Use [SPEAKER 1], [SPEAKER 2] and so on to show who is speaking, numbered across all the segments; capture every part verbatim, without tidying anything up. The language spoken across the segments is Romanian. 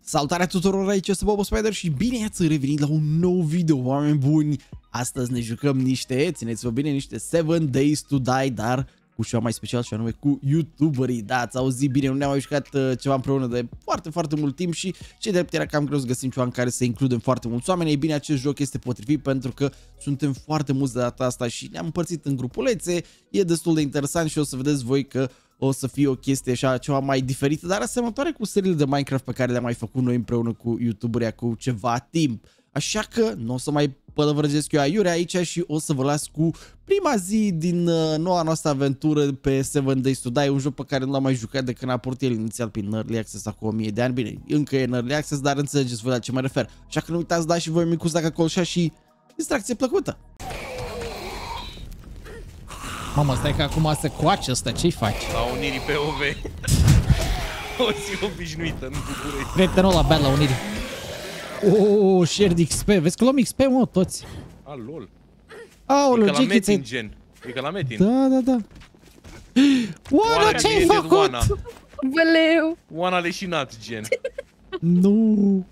[SPEAKER 1] Salutare tuturor, aici este Bobo Spider și bine ați revenit la un nou video, oameni buni. Astăzi ne jucăm niște, țineți-vă bine, niște seven days to die, dar cu ceva mai special și anume cu YouTuberii. Da, ați auzit bine, nu ne-am mai jucat uh, ceva împreună de foarte, foarte mult timp și ce drept era cam greu să găsim ceva în care să includem foarte mulți oameni. Ei bine, acest joc este potrivit pentru că suntem foarte mulți de data asta și ne-am împărțit în grupulețe. E destul de interesant și o să vedeți voi că o să fie o chestie așa ceva mai diferită, dar asemănătoare cu seriile de Minecraft pe care le-am mai făcut noi împreună cu YouTuberii acum ceva timp. Așa că nu o să mai pălăvrăgesc eu aiurea aici și o să vă las cu prima zi din uh, noua noastră aventură pe seven days to Die, un joc pe care nu l-am mai jucat de când a apărut el inițial prin Early Access acum o mie de ani. Bine, încă e în Early Access, dar înțelegeți voi la ce mă refer. Așa că nu uitați, dați și voi micuți dacă colșa și distracție plăcută. Mamă, stai că acum se coace ăsta, ce-i faci?
[SPEAKER 2] La Unirii pe O V. O zi obișnuită în București.
[SPEAKER 1] Prietenul la bad la Unirii. Oh, share de X P, vezi că luăm X P, mă, toți.
[SPEAKER 2] A, lol.
[SPEAKER 1] Aoleu,
[SPEAKER 2] e ca la
[SPEAKER 1] Metin,
[SPEAKER 2] gen. E ca la Metin.
[SPEAKER 1] Da, da, da. Oana, ce-ai făcut?
[SPEAKER 2] Oana.
[SPEAKER 3] Băleu.
[SPEAKER 2] Oana leșinat, gen.
[SPEAKER 1] Nu.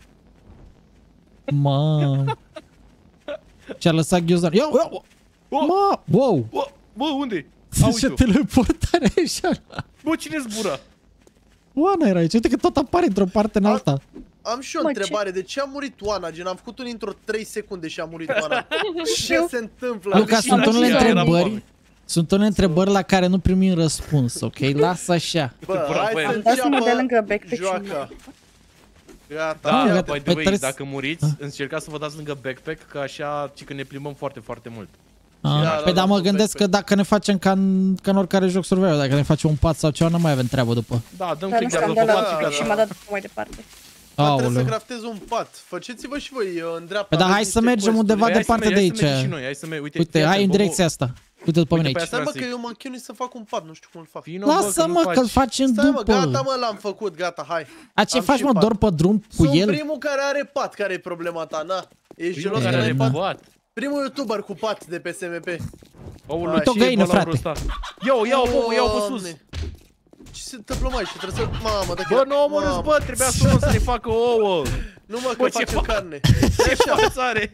[SPEAKER 1] Mam. Ce-a lăsat ghiozdan. Ia, ia. Ma, wow.
[SPEAKER 2] Bă, bă, unde?
[SPEAKER 1] Ce teleportare așa.
[SPEAKER 2] Bă, cine zbura?
[SPEAKER 1] Oana era aici, uite că tot apare într-o parte în alta.
[SPEAKER 4] Am și o
[SPEAKER 3] Mă,
[SPEAKER 4] întrebare, ce? de ce a murit Oana? Gen, am făcut un intro trei secunde și a murit Oana. Ce se întâmplă?
[SPEAKER 1] Luca, sunt unele
[SPEAKER 2] așa,
[SPEAKER 1] întrebări. Sunt unele întrebări la care nu primim răspuns, ok? Lasă așa.
[SPEAKER 4] Bă, hai să
[SPEAKER 3] Dați-mă de lângă
[SPEAKER 4] înceapă
[SPEAKER 3] backpack
[SPEAKER 4] joaca. Gata.
[SPEAKER 2] Da,
[SPEAKER 1] Ah,
[SPEAKER 2] by the
[SPEAKER 1] păi
[SPEAKER 2] way,
[SPEAKER 1] trebuie
[SPEAKER 2] dacă muriți, încercați să vă dați lângă backpack, că așa, ci că ne plimbăm foarte, foarte mult.
[SPEAKER 1] Ah, păi da, mă gândesc că dacă ne facem ca în, ca în oricare joc survival, dacă ne facem un pat sau ceva, nu mai avem treabă după.
[SPEAKER 2] Da, dăm
[SPEAKER 3] Dar nu
[SPEAKER 2] click
[SPEAKER 3] știu,
[SPEAKER 2] de
[SPEAKER 3] am dat
[SPEAKER 2] apă
[SPEAKER 3] la
[SPEAKER 2] pat
[SPEAKER 3] și m-a dat mai departe.
[SPEAKER 4] Dar trebuie să
[SPEAKER 1] Aoleu.
[SPEAKER 4] craftez un pat. Faceți-vă și voi în dreapta.
[SPEAKER 1] Păi da, hai
[SPEAKER 4] aveți
[SPEAKER 1] să
[SPEAKER 4] niște
[SPEAKER 1] mergem
[SPEAKER 4] quest-uri.
[SPEAKER 1] undeva departe de aici.
[SPEAKER 2] Și noi, hai să mergem, uite,
[SPEAKER 1] Uite, hai în direcția asta. Uite după mine
[SPEAKER 2] Uite pe
[SPEAKER 1] aici.
[SPEAKER 4] Stai mă
[SPEAKER 2] Să
[SPEAKER 4] că
[SPEAKER 2] zic.
[SPEAKER 4] eu mă chinui să fac un pat, nu știu cum îl fac.
[SPEAKER 2] Vino, bă,
[SPEAKER 1] Lasă
[SPEAKER 2] că nu
[SPEAKER 1] mă că-l
[SPEAKER 2] faci.
[SPEAKER 1] facem
[SPEAKER 4] Stai mă,
[SPEAKER 1] după.
[SPEAKER 4] gata mă, l-am făcut, gata, hai.
[SPEAKER 1] A, ce
[SPEAKER 4] Am
[SPEAKER 1] faci
[SPEAKER 4] și
[SPEAKER 1] mă,
[SPEAKER 4] pat.
[SPEAKER 1] doar pe drum cu
[SPEAKER 4] Sunt
[SPEAKER 1] el?
[SPEAKER 4] primul care are pat, care e problema ta, na? Ești gelos
[SPEAKER 2] Primul
[SPEAKER 4] că
[SPEAKER 2] care
[SPEAKER 4] n-ai
[SPEAKER 2] are
[SPEAKER 4] pat?
[SPEAKER 2] pat.
[SPEAKER 4] Primul YouTuber cu pat de pe S M P.
[SPEAKER 2] Aoleu,
[SPEAKER 4] Uite
[SPEAKER 1] o
[SPEAKER 2] ce
[SPEAKER 1] găină,
[SPEAKER 2] e balaurul
[SPEAKER 1] frate.
[SPEAKER 2] ăsta? Ia-o, ia-o, bă, ia-o pe sus.
[SPEAKER 4] Doamne. Ce se întâmplă mai și trebuie să... Mamă, dacă...
[SPEAKER 2] Bă, nu omorâți, bă, trebuia să o să ne facă ouă.
[SPEAKER 4] Nu mă, că
[SPEAKER 2] Bă, ce
[SPEAKER 4] facem
[SPEAKER 2] fa-
[SPEAKER 4] carne.
[SPEAKER 2] Ce față are?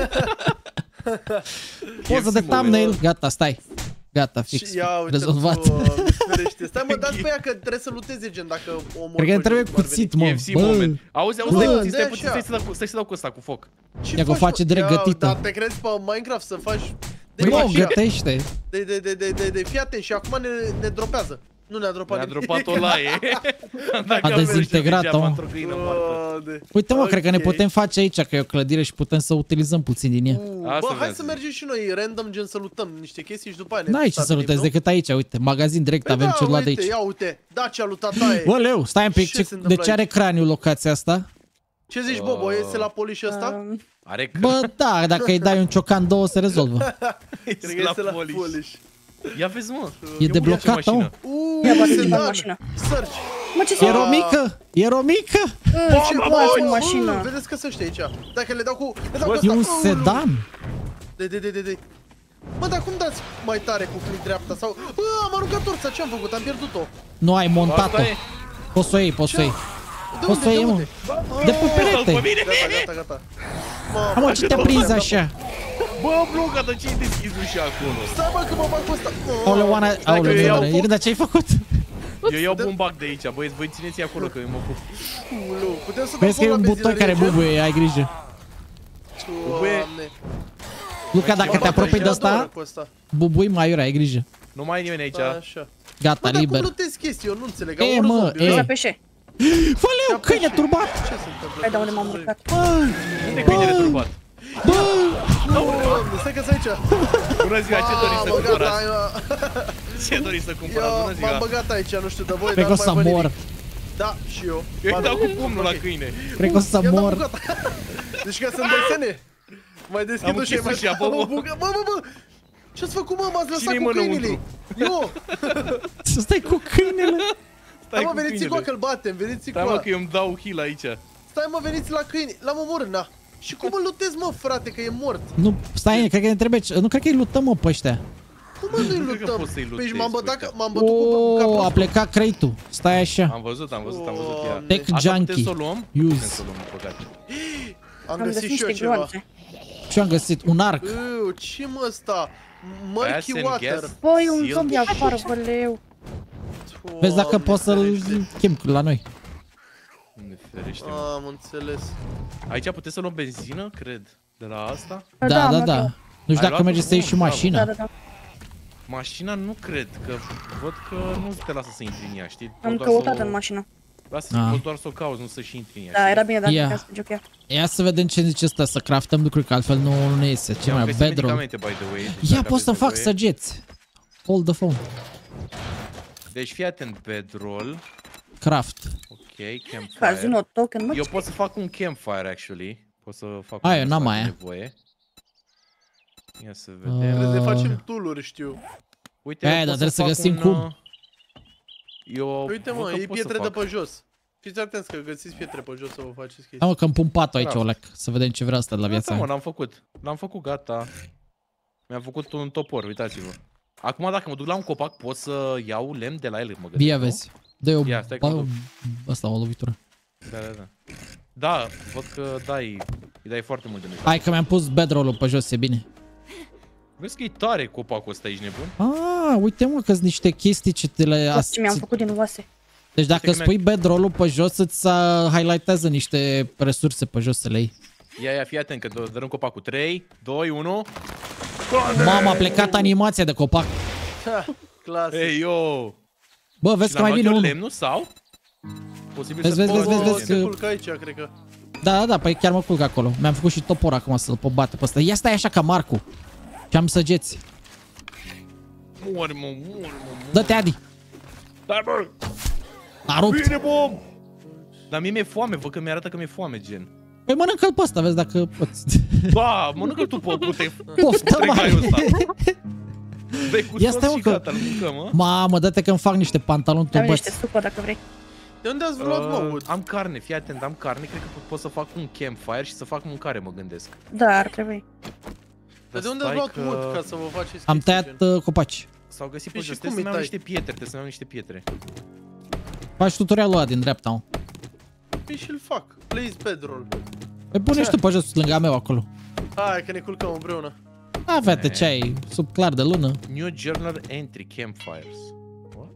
[SPEAKER 1] Poză de thumbnail. Gata, stai. Gata, fix.
[SPEAKER 4] Și ia uite,
[SPEAKER 1] Rezolvat.
[SPEAKER 4] ferește. Stai mă, dați pe ea că trebuie să luteze gen dacă omor.
[SPEAKER 1] Cred că îmi trebuie cuțit, mă.
[SPEAKER 2] K F C
[SPEAKER 1] Bă.
[SPEAKER 2] moment. Auzi, auzi, stai
[SPEAKER 4] Bă,
[SPEAKER 2] puțin, stai
[SPEAKER 4] dă
[SPEAKER 2] puțin,
[SPEAKER 4] așa.
[SPEAKER 2] stai să dau cu- stai să dau cu ăsta, cu foc.
[SPEAKER 1] Ia că o face direct gătită.
[SPEAKER 4] Dar te crezi pe Minecraft să faci...
[SPEAKER 1] Băi, nu,
[SPEAKER 4] magia.
[SPEAKER 1] gătește.
[SPEAKER 4] De, de, de, de, de, de, fii atent și acum ne, ne dropează. Nu ne-a dropat
[SPEAKER 2] Mi-a
[SPEAKER 4] nimic.
[SPEAKER 2] dropat o laie. Dacă
[SPEAKER 1] A dezintegrat-o, mă.
[SPEAKER 2] într-o găină moartă.
[SPEAKER 4] Doamne.
[SPEAKER 1] Uite mă, cred că ne
[SPEAKER 4] Ok.
[SPEAKER 1] putem face aici, că e o clădire și putem să utilizăm puțin din ea.
[SPEAKER 4] Uh,
[SPEAKER 2] Asta
[SPEAKER 4] Bă,
[SPEAKER 2] vreau
[SPEAKER 4] hai
[SPEAKER 2] să
[SPEAKER 4] să
[SPEAKER 2] zic.
[SPEAKER 4] mergem și noi random gen să lutăm niște chestii și după aia ne
[SPEAKER 1] N-ai ce să
[SPEAKER 4] stabilim,
[SPEAKER 1] lutezi
[SPEAKER 4] nu?
[SPEAKER 1] decât aici, uite, magazin direct,
[SPEAKER 4] Păi
[SPEAKER 1] avem
[SPEAKER 4] da,
[SPEAKER 1] ce luat de
[SPEAKER 4] uite,
[SPEAKER 1] aici.
[SPEAKER 4] Ia uite, Dacia lui tataie.
[SPEAKER 1] Bă, leu, stai un pic,
[SPEAKER 4] Ce
[SPEAKER 1] ce,
[SPEAKER 4] se
[SPEAKER 1] de
[SPEAKER 4] întâmplă
[SPEAKER 1] ce are
[SPEAKER 4] aici?
[SPEAKER 1] craniul locația asta?
[SPEAKER 4] Ce zici, Bobo, este la poliș ăsta?
[SPEAKER 3] Um,
[SPEAKER 2] Are că
[SPEAKER 1] Bă, da, dacă îi dai un ciocan două se rezolvă.
[SPEAKER 4] Cred că este la poliș.
[SPEAKER 2] Ia vezi, mă.
[SPEAKER 1] E deblocat,
[SPEAKER 2] mașină.
[SPEAKER 1] mă.
[SPEAKER 4] Uuu,
[SPEAKER 3] Ia bate în
[SPEAKER 4] sedan.
[SPEAKER 3] mașină.
[SPEAKER 4] Search.
[SPEAKER 3] Mă, ce se
[SPEAKER 1] E romică, e romică.
[SPEAKER 4] Ce
[SPEAKER 3] bă,
[SPEAKER 4] faci,
[SPEAKER 3] în
[SPEAKER 4] mă?
[SPEAKER 3] mașină.
[SPEAKER 4] Bă, Vedeți că să știe aici. Dacă le dau cu... Le dau
[SPEAKER 2] Bă,
[SPEAKER 4] cu
[SPEAKER 1] E
[SPEAKER 4] ăsta.
[SPEAKER 1] un
[SPEAKER 4] Aoleu.
[SPEAKER 1] sedan.
[SPEAKER 4] De, de, de, de, de. Mă, dar cum dați mai tare cu click dreapta sau... Bă, am aruncat torța, ce-am făcut? Am pierdut-o.
[SPEAKER 1] Nu ai montat-o.
[SPEAKER 2] Asta e.
[SPEAKER 1] Poți să o iei, poți să o iei.
[SPEAKER 4] De
[SPEAKER 1] Poți să o
[SPEAKER 4] unde,
[SPEAKER 1] iei,
[SPEAKER 4] de
[SPEAKER 1] mă.
[SPEAKER 4] unde?
[SPEAKER 1] De pe perete.
[SPEAKER 2] Pe mine.
[SPEAKER 4] Gata, gata, gata.
[SPEAKER 1] Mă, ce te-a prins așa?
[SPEAKER 2] Bă, Luca, dar ce-i deschis ușa acolo?
[SPEAKER 4] Stai, bă, că mă bag cu ăsta.
[SPEAKER 1] Aoleu, Oana, aoleu,
[SPEAKER 2] eu iau
[SPEAKER 1] aoleu, Irina, ce-ai făcut?
[SPEAKER 2] Eu iau un bag de aici, băieți, voi țineți acolo că eu mă ocup.
[SPEAKER 4] Ulu, putem să dau
[SPEAKER 1] Vezi că e
[SPEAKER 4] foc
[SPEAKER 1] un
[SPEAKER 4] la
[SPEAKER 1] buton care
[SPEAKER 4] benzinărie?
[SPEAKER 1] bubuie, ai grijă.
[SPEAKER 4] Doamne.
[SPEAKER 1] Luca, dacă te apropii de
[SPEAKER 4] Adoră
[SPEAKER 1] asta,
[SPEAKER 4] cu ăsta.
[SPEAKER 1] bubui mai iurea, ai grijă.
[SPEAKER 2] Nu mai e nimeni aici.
[SPEAKER 4] Așa.
[SPEAKER 1] Gata,
[SPEAKER 4] Bă, dar cum
[SPEAKER 1] liber.
[SPEAKER 4] lutezi chestii? Eu nu înțeleg.
[SPEAKER 1] E,
[SPEAKER 4] Am
[SPEAKER 1] mă,
[SPEAKER 4] omorât
[SPEAKER 1] e.
[SPEAKER 4] zombiul.
[SPEAKER 3] să peșe.
[SPEAKER 1] Fă-leu, câine turbat!
[SPEAKER 4] Ce se întâmplă?
[SPEAKER 3] Hai, da unde m-am urcat.
[SPEAKER 2] Unde e câinele turbat?
[SPEAKER 1] Bă!
[SPEAKER 4] Doamne, stai că-s aici.
[SPEAKER 2] Bună ziua, ce doriți să
[SPEAKER 4] Mamă, gata,
[SPEAKER 2] cumpărați?
[SPEAKER 4] hai, mă.
[SPEAKER 2] Ce doriți să cumpărați? Bună
[SPEAKER 4] Eu m-am
[SPEAKER 2] ziua.
[SPEAKER 4] băgat aici, nu știu de voi,
[SPEAKER 1] Cred
[SPEAKER 4] dar
[SPEAKER 1] că o
[SPEAKER 4] nu
[SPEAKER 1] să
[SPEAKER 4] mai văd
[SPEAKER 1] mor.
[SPEAKER 4] nimic. Da, și eu.
[SPEAKER 2] Eu îi
[SPEAKER 4] Ba,
[SPEAKER 2] dau cu
[SPEAKER 4] nu.
[SPEAKER 2] pumnul la
[SPEAKER 4] Ok.
[SPEAKER 2] câine.
[SPEAKER 1] Cred că o să
[SPEAKER 4] I-am dat
[SPEAKER 1] mor.
[SPEAKER 4] bucata. Deci ca să-mi desene. Mai deschid
[SPEAKER 2] Am
[SPEAKER 4] ușa și
[SPEAKER 2] închis
[SPEAKER 4] mai
[SPEAKER 2] ușa,
[SPEAKER 4] dau
[SPEAKER 2] bă,
[SPEAKER 4] o
[SPEAKER 2] bă.
[SPEAKER 4] bucă- Bă, bă, bă! Ce-ați făcut, mă? M-ați lăsat
[SPEAKER 2] Cine-i
[SPEAKER 4] cu
[SPEAKER 2] mă
[SPEAKER 4] câinile.
[SPEAKER 2] înăuntru?
[SPEAKER 4] Eu!
[SPEAKER 1] Să stai cu câinele.
[SPEAKER 2] Stai
[SPEAKER 4] Hai, mă,
[SPEAKER 2] cu
[SPEAKER 4] veniți cu
[SPEAKER 2] câinele.
[SPEAKER 4] că-l batem, veniți cu
[SPEAKER 2] Stai mă
[SPEAKER 4] ăla.
[SPEAKER 2] că eu îmi dau heal aici.
[SPEAKER 4] Stai, mă, veniți la câini. L-am omorât, na. Și cum îl lutezi, mă, frate, că e mort?
[SPEAKER 1] Nu, stai, cred că ne trebuie, nu cred că îi lutăm, mă, pe ăștia.
[SPEAKER 4] Cum mă nu-i
[SPEAKER 2] Nu cred că
[SPEAKER 4] luptăm?
[SPEAKER 2] poți să-i
[SPEAKER 4] Păi
[SPEAKER 2] luptezi,
[SPEAKER 4] m-am bătut,
[SPEAKER 2] uite.
[SPEAKER 4] ca- m-am bătut cu
[SPEAKER 1] Oh,
[SPEAKER 4] capul.
[SPEAKER 1] a plecat crate-ul. Stai așa.
[SPEAKER 2] Am văzut, am văzut, am văzut ea.
[SPEAKER 1] Tech
[SPEAKER 2] Asta
[SPEAKER 1] junkie.
[SPEAKER 2] putem să o luăm?
[SPEAKER 1] Use.
[SPEAKER 2] Putem să o luăm, din păcate.
[SPEAKER 4] Am
[SPEAKER 3] Am
[SPEAKER 4] găsit
[SPEAKER 3] găsit
[SPEAKER 4] și eu
[SPEAKER 3] niște
[SPEAKER 4] ceva.
[SPEAKER 3] gloanțe.
[SPEAKER 1] Și am găsit un arc.
[SPEAKER 4] Uu, ce mă ăsta? Murky
[SPEAKER 2] Acid
[SPEAKER 4] water.
[SPEAKER 2] gas.
[SPEAKER 3] Băi, un
[SPEAKER 2] Seal.
[SPEAKER 3] zombie afară, băleu.
[SPEAKER 1] Vezi dacă
[SPEAKER 4] Doamne
[SPEAKER 1] poți să-l
[SPEAKER 4] ferește.
[SPEAKER 1] chem la noi.
[SPEAKER 2] Ne ferește, mă.
[SPEAKER 4] Am înțeles.
[SPEAKER 2] Aici puteți să luăm benzină, cred, de la asta.
[SPEAKER 1] Da, da,
[SPEAKER 3] mă,
[SPEAKER 1] da. Nu știu
[SPEAKER 2] Ai
[SPEAKER 1] dacă merge
[SPEAKER 2] luat-o?
[SPEAKER 1] să iei și
[SPEAKER 2] Bun, bravo.
[SPEAKER 3] Da,
[SPEAKER 1] mașina.
[SPEAKER 3] da, da.
[SPEAKER 2] Mașina nu cred, că văd că nu te lasă să intri în ea, știi? Poți
[SPEAKER 3] Am
[SPEAKER 2] doar
[SPEAKER 3] căutat
[SPEAKER 2] să o-
[SPEAKER 3] în mașină.
[SPEAKER 2] Lasă,
[SPEAKER 1] Ah.
[SPEAKER 2] poți doar să o cauți, nu să și intri în ea,
[SPEAKER 3] Da,
[SPEAKER 2] știi?
[SPEAKER 3] era bine dacă
[SPEAKER 1] Ia.
[SPEAKER 3] puteam să joc ea.
[SPEAKER 1] Ia să vedem ce zice ăsta, să craftăm lucruri, că altfel nu, nu ne iese. Ce
[SPEAKER 2] Eu am
[SPEAKER 1] mai
[SPEAKER 2] găsit
[SPEAKER 1] bedroll.
[SPEAKER 2] medicamente, by the way. deci
[SPEAKER 1] Ia,
[SPEAKER 2] dacă
[SPEAKER 1] pot să-mi
[SPEAKER 2] aveți
[SPEAKER 1] fac
[SPEAKER 2] nevoie.
[SPEAKER 1] săgeți. Hold the phone.
[SPEAKER 2] Deci fii atent, bedroll.
[SPEAKER 1] Craft.
[SPEAKER 2] Ok, campfire.
[SPEAKER 3] Casino token, mă.
[SPEAKER 2] Eu pot să fac un campfire, actually. Pot să fac
[SPEAKER 1] Aia,
[SPEAKER 2] un
[SPEAKER 1] n-am
[SPEAKER 2] dacă
[SPEAKER 1] aia.
[SPEAKER 2] nevoie. Ia să
[SPEAKER 1] Uh,
[SPEAKER 2] vedem.
[SPEAKER 4] Trebuie să
[SPEAKER 1] Ah.
[SPEAKER 4] facem tool-uri, știu.
[SPEAKER 2] Uite,
[SPEAKER 1] Aia,
[SPEAKER 2] eu
[SPEAKER 1] dar
[SPEAKER 2] pot
[SPEAKER 1] trebuie să
[SPEAKER 2] fac
[SPEAKER 1] găsim
[SPEAKER 2] un,
[SPEAKER 1] cum.
[SPEAKER 2] uh, Eu
[SPEAKER 4] Uite
[SPEAKER 2] văd
[SPEAKER 4] mă,
[SPEAKER 2] că
[SPEAKER 4] e
[SPEAKER 2] pot să
[SPEAKER 4] pietre de
[SPEAKER 2] fac.
[SPEAKER 4] pe jos. Fiți atenți că găsiți pietre pe jos să vă faceți
[SPEAKER 1] Da,
[SPEAKER 4] chestii.
[SPEAKER 1] mă, că îmi pun patul aici,
[SPEAKER 2] Craft.
[SPEAKER 1] Olec. Să vedem ce vrea asta de la
[SPEAKER 2] Gata, mă,
[SPEAKER 1] viața.
[SPEAKER 2] l-am făcut. L-am făcut, gata. Mi-am făcut un topor, uitați-vă. Acum dacă mă duc la un copac pot să iau lemn de la el, mă gândesc.
[SPEAKER 1] Ia
[SPEAKER 2] nu?
[SPEAKER 1] vezi. Dă-i o...
[SPEAKER 2] Ia, stai că
[SPEAKER 1] ba-
[SPEAKER 2] mă duc.
[SPEAKER 1] Asta, o lovitură.
[SPEAKER 2] Da, da, da. Da, văd că dai, îi dai foarte mult de mult.
[SPEAKER 1] Hai că mi-am pus bedroll-ul pe jos, e bine.
[SPEAKER 2] Vezi că e tare copacul ăsta, ești nebun?
[SPEAKER 1] Ah, uite mă, că sunt niște chestii ce te le...
[SPEAKER 3] Tot ce mi-am făcut din oase.
[SPEAKER 1] Deci dacă
[SPEAKER 2] Uite că
[SPEAKER 1] spui bedroll-ul pe jos, îți uh, highlightează niște resurse pe jos să le iei.
[SPEAKER 2] Ia, ia, fii atent că dă- dărâm copacul. trei, doi, unu.
[SPEAKER 1] Mamă, a plecat animația de copac.
[SPEAKER 4] Ha, clasic.
[SPEAKER 2] Ei, yo!
[SPEAKER 1] Bă, vezi
[SPEAKER 2] Și
[SPEAKER 1] că mai
[SPEAKER 2] l-am
[SPEAKER 1] vine
[SPEAKER 2] luat eu
[SPEAKER 1] unul.
[SPEAKER 2] lemnul sau? Posibil
[SPEAKER 1] Vezi,
[SPEAKER 2] să
[SPEAKER 1] vezi,
[SPEAKER 2] pot-
[SPEAKER 1] vezi,
[SPEAKER 4] O,
[SPEAKER 1] vezi
[SPEAKER 4] se
[SPEAKER 1] că-
[SPEAKER 4] culcă aici, cred că.
[SPEAKER 1] Da, da, da, păi chiar mă culc acolo. Mi-am făcut și topor acum să-l pot bate pe ăsta. Ia stai așa ca Marcu. Și am săgeți.
[SPEAKER 2] Mor, mă, mor, mă, mor.
[SPEAKER 1] Dă-te, Adi.
[SPEAKER 2] Dar, bă!
[SPEAKER 1] A rupt.
[SPEAKER 2] Bine, bom! Dar mie mi-e foame, văd că mi-arată că mi-e foame, gen.
[SPEAKER 1] Păi mănâncă-l pe ăsta, vezi dacă poți.
[SPEAKER 2] Ba, mănâncă tu pe pute.
[SPEAKER 1] Poftă,
[SPEAKER 2] Trecaiul
[SPEAKER 1] mai.
[SPEAKER 2] ăsta. Dai cu
[SPEAKER 1] Ia
[SPEAKER 2] sos
[SPEAKER 1] stai, mă,
[SPEAKER 2] și
[SPEAKER 1] că-
[SPEAKER 2] gata, îl mâncăm, mă.
[SPEAKER 1] Mamă, dă-te că-mi fac niște pantaloni
[SPEAKER 3] Am niște
[SPEAKER 1] tubați.
[SPEAKER 3] supă dacă vrei.
[SPEAKER 4] De unde ați luat, mă,
[SPEAKER 2] Uh,
[SPEAKER 4] wood?
[SPEAKER 2] am carne, fii atent, am carne, cred că pot, pot să fac un campfire și să fac mâncare, mă gândesc.
[SPEAKER 3] Da, ar trebui.
[SPEAKER 4] Dar de unde ați
[SPEAKER 2] stai
[SPEAKER 4] luat
[SPEAKER 2] că
[SPEAKER 4] wood ca să vă faceți
[SPEAKER 1] Am
[SPEAKER 4] chestii,
[SPEAKER 1] tăiat
[SPEAKER 4] gen?
[SPEAKER 1] uh, copaci.
[SPEAKER 2] S-au găsit pe
[SPEAKER 4] Păi și
[SPEAKER 2] jos,
[SPEAKER 4] cum
[SPEAKER 2] trebuie să-mi
[SPEAKER 4] îi
[SPEAKER 2] iau
[SPEAKER 4] tai?
[SPEAKER 2] niște pietre, trebuie să-mi iau niște pietre.
[SPEAKER 1] Faci tutorialul ăla din dreapta, mă.
[SPEAKER 4] Păi și-l fac. Please bedroll.
[SPEAKER 1] Păi pune și tu pe jos, lângă a meu acolo.
[SPEAKER 4] Hai că ne culcăm împreună.
[SPEAKER 1] A, vete, ce ai? Sub clar de lună.
[SPEAKER 2] New journal entry, campfires. What?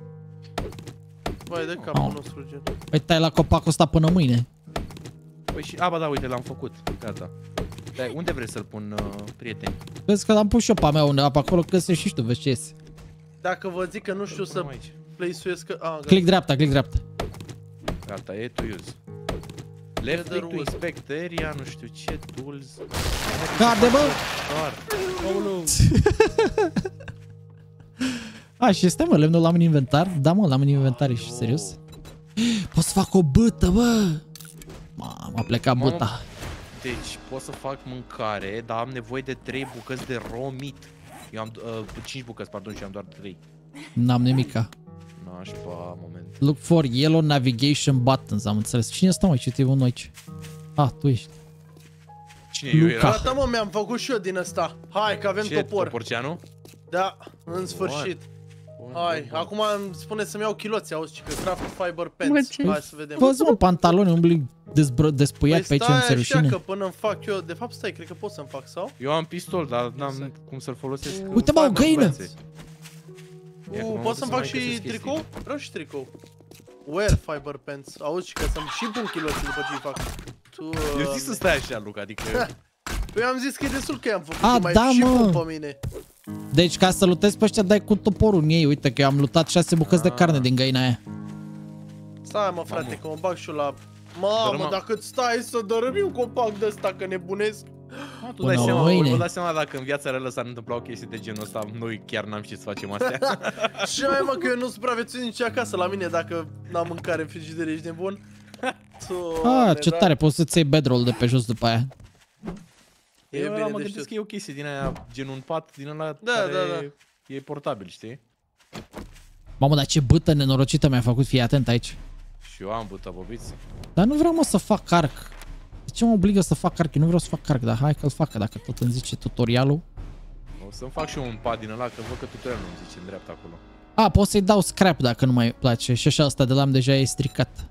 [SPEAKER 4] Vai de capul
[SPEAKER 1] Au.
[SPEAKER 4] nostru, gen.
[SPEAKER 1] Păi tai la copacul ăsta până mâine.
[SPEAKER 2] Păi și, a, ba da, uite, l-am făcut, gata. Dar unde vrei să-l pun, uh, prieteni?
[SPEAKER 1] Vezi că l-am pus și eu pe a mea undeva pe acolo, că și tu, vezi ce iese.
[SPEAKER 4] Dacă vă zic că nu știu
[SPEAKER 2] Îl
[SPEAKER 4] să
[SPEAKER 2] punem aici.
[SPEAKER 4] place-uiesc că... A, gata.
[SPEAKER 1] Click dreapta, click dreapta.
[SPEAKER 2] Gata, e to use. Left click to
[SPEAKER 4] wood.
[SPEAKER 2] inspect area, nu știu ce, tools.
[SPEAKER 1] Cade, bă!
[SPEAKER 2] Doar. Aoleu.
[SPEAKER 1] A, și este, mă, lemnul l-am în inventar? Da, mă, l-am în inventar, ești serios? Pot să fac o bâtă, bă! Mamă, a plecat
[SPEAKER 2] Mamă.
[SPEAKER 1] bâta.
[SPEAKER 2] Deci pot să fac mâncare, dar am nevoie de trei bucăți de raw meat. Eu am uh, cinci bucăți, pardon, și am doar trei.
[SPEAKER 1] N-am nimica.
[SPEAKER 2] Nașpa, moment.
[SPEAKER 1] Look for yellow navigation buttons, am înțeles. Cine stă, mă, ce te unul aici? Ah, tu ești.
[SPEAKER 2] Cine eu
[SPEAKER 1] Luca.
[SPEAKER 2] era?
[SPEAKER 4] Gata, mă, mi-am făcut și eu din ăsta. Hai că avem
[SPEAKER 2] Ce,
[SPEAKER 4] topor.
[SPEAKER 2] Toporceanu?
[SPEAKER 4] Da, în sfârșit.
[SPEAKER 2] Bun,
[SPEAKER 4] Hai,
[SPEAKER 2] bun, bun.
[SPEAKER 4] acum îmi spune să-mi iau chiloți, auzi, că craft fiber
[SPEAKER 3] Mă,
[SPEAKER 4] pants.
[SPEAKER 3] ce-
[SPEAKER 4] Hai să vedem.
[SPEAKER 1] Văzzi, mă, pantaloni, umbli dezbră, despuiat pe aici,
[SPEAKER 4] Păi
[SPEAKER 1] îmi se
[SPEAKER 4] stai așa
[SPEAKER 1] rușine.
[SPEAKER 4] că până îmi fac eu, de fapt stai, cred că pot să-mi fac sau?
[SPEAKER 2] Eu am pistol, dar n-am cum să-l folosesc.
[SPEAKER 1] Uite, mă, o
[SPEAKER 4] Fiber
[SPEAKER 1] găină!
[SPEAKER 4] pants.
[SPEAKER 2] Ia, că
[SPEAKER 4] Uh,
[SPEAKER 2] m-am
[SPEAKER 4] pot
[SPEAKER 2] dus
[SPEAKER 4] să-mi
[SPEAKER 2] să
[SPEAKER 4] fac
[SPEAKER 2] mai
[SPEAKER 4] și
[SPEAKER 2] găsesc
[SPEAKER 4] tricou?
[SPEAKER 2] chestii.
[SPEAKER 4] Vreau și tricou. Wear fiber pants. Auzi, că să-mi și pun chiloții după ce îi fac. Tu,
[SPEAKER 2] Eu zic să stai așa, Luca, adică...
[SPEAKER 4] Păi eu am zis că e destul că i-am făcut,
[SPEAKER 1] A,
[SPEAKER 4] și mai
[SPEAKER 1] da,
[SPEAKER 4] și
[SPEAKER 1] mă.
[SPEAKER 4] pun pe mine.
[SPEAKER 1] Deci, ca să lutezi pe ăștia, dai cu toporul în ei. Uite că eu am lutat șase bucăți de
[SPEAKER 2] Ah.
[SPEAKER 1] carne din găina aia.
[SPEAKER 4] Stai mă, frate,
[SPEAKER 2] Mamă.
[SPEAKER 4] că mă bag și eu la... Mamă,
[SPEAKER 2] Dărâma.
[SPEAKER 4] dacă îți stai să dărâmi un copac de ăsta, că nebunesc.
[SPEAKER 2] Mă, tu
[SPEAKER 1] Până
[SPEAKER 2] dai seama,
[SPEAKER 1] mâine.
[SPEAKER 2] vă dați seama dacă în viața reală s-ar întâmpla o chestie de genul ăsta, noi chiar n-am știut să facem astea.
[SPEAKER 4] Și mai mă, că eu nu supraviețuiesc nici acasă la mine dacă n-am mâncare în frigider, ești nebun? Doamne,
[SPEAKER 1] Ah, ce
[SPEAKER 4] da.
[SPEAKER 1] tare, poți să-ți iei bedroll de pe jos după aia.
[SPEAKER 4] E
[SPEAKER 2] Eu
[SPEAKER 4] bine
[SPEAKER 2] ăla
[SPEAKER 4] de
[SPEAKER 2] mă gândesc
[SPEAKER 4] știut.
[SPEAKER 2] că e o chestie din aia, gen un pat din ăla
[SPEAKER 4] Da,
[SPEAKER 2] care
[SPEAKER 4] da, da.
[SPEAKER 2] e portabil, știi?
[SPEAKER 1] Mamă, dar ce bâtă nenorocită mi-a făcut, fii atent aici.
[SPEAKER 2] Și eu am bută bobiți.
[SPEAKER 1] Dar nu vreau, mă, să fac arc. De ce mă obligă să fac arc? Eu nu vreau să fac arc, dar hai că-l fac, dacă tot îmi zice tutorialul.
[SPEAKER 2] O să-mi fac și eu un pad din ăla, că văd că tutorial nu-mi zice în dreapta acolo.
[SPEAKER 1] A, poți să-i dau scrap dacă nu mai place. Și așa asta de l-am deja e stricat.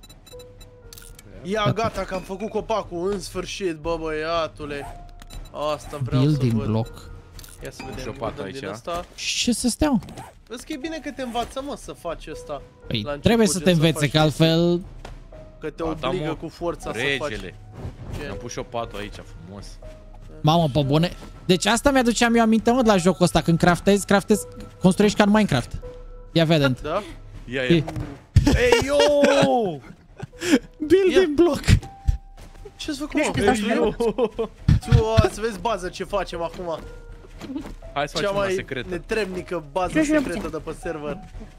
[SPEAKER 4] Ia gata că am făcut copacul, în sfârșit, bă băiatule. Asta vreau
[SPEAKER 1] Building
[SPEAKER 4] să văd.
[SPEAKER 1] block.
[SPEAKER 4] Ia să
[SPEAKER 2] Și o
[SPEAKER 4] vedem,
[SPEAKER 2] pată
[SPEAKER 4] vedem din
[SPEAKER 2] aici.
[SPEAKER 4] asta.
[SPEAKER 1] Și ce să stea?
[SPEAKER 4] Vezi că e bine că te învață, mă, să faci asta.
[SPEAKER 1] Păi,
[SPEAKER 4] La început
[SPEAKER 1] trebuie să
[SPEAKER 4] gen
[SPEAKER 1] te
[SPEAKER 4] să
[SPEAKER 1] învețe,
[SPEAKER 4] faci
[SPEAKER 1] că altfel...
[SPEAKER 4] Că te
[SPEAKER 2] Gata,
[SPEAKER 4] obligă
[SPEAKER 2] mă.
[SPEAKER 4] cu forța să faci.
[SPEAKER 2] Regele.
[SPEAKER 4] Ce?
[SPEAKER 2] Am pus și o patul aici, frumos.
[SPEAKER 1] Mamă, pe bune. Deci asta mi-aduceam eu aminte, mă, de la jocul ăsta. Când craftezi, craftezi, construiești ca în Minecraft. Ia vedem.
[SPEAKER 4] Da?
[SPEAKER 2] Ia,
[SPEAKER 1] E.
[SPEAKER 2] ia. Ei, yo!
[SPEAKER 1] Building block.
[SPEAKER 4] Ce-ți făcut,
[SPEAKER 3] Nu
[SPEAKER 4] mă?
[SPEAKER 3] știu,
[SPEAKER 4] Vezi,
[SPEAKER 3] dar
[SPEAKER 4] eu? Tu, a, să vezi bază ce facem acum.
[SPEAKER 2] Hai să
[SPEAKER 4] Cea
[SPEAKER 2] facem una
[SPEAKER 4] mai
[SPEAKER 2] secretă.
[SPEAKER 4] netrebnică bază
[SPEAKER 3] Ce jucăm
[SPEAKER 4] secretă de pe server.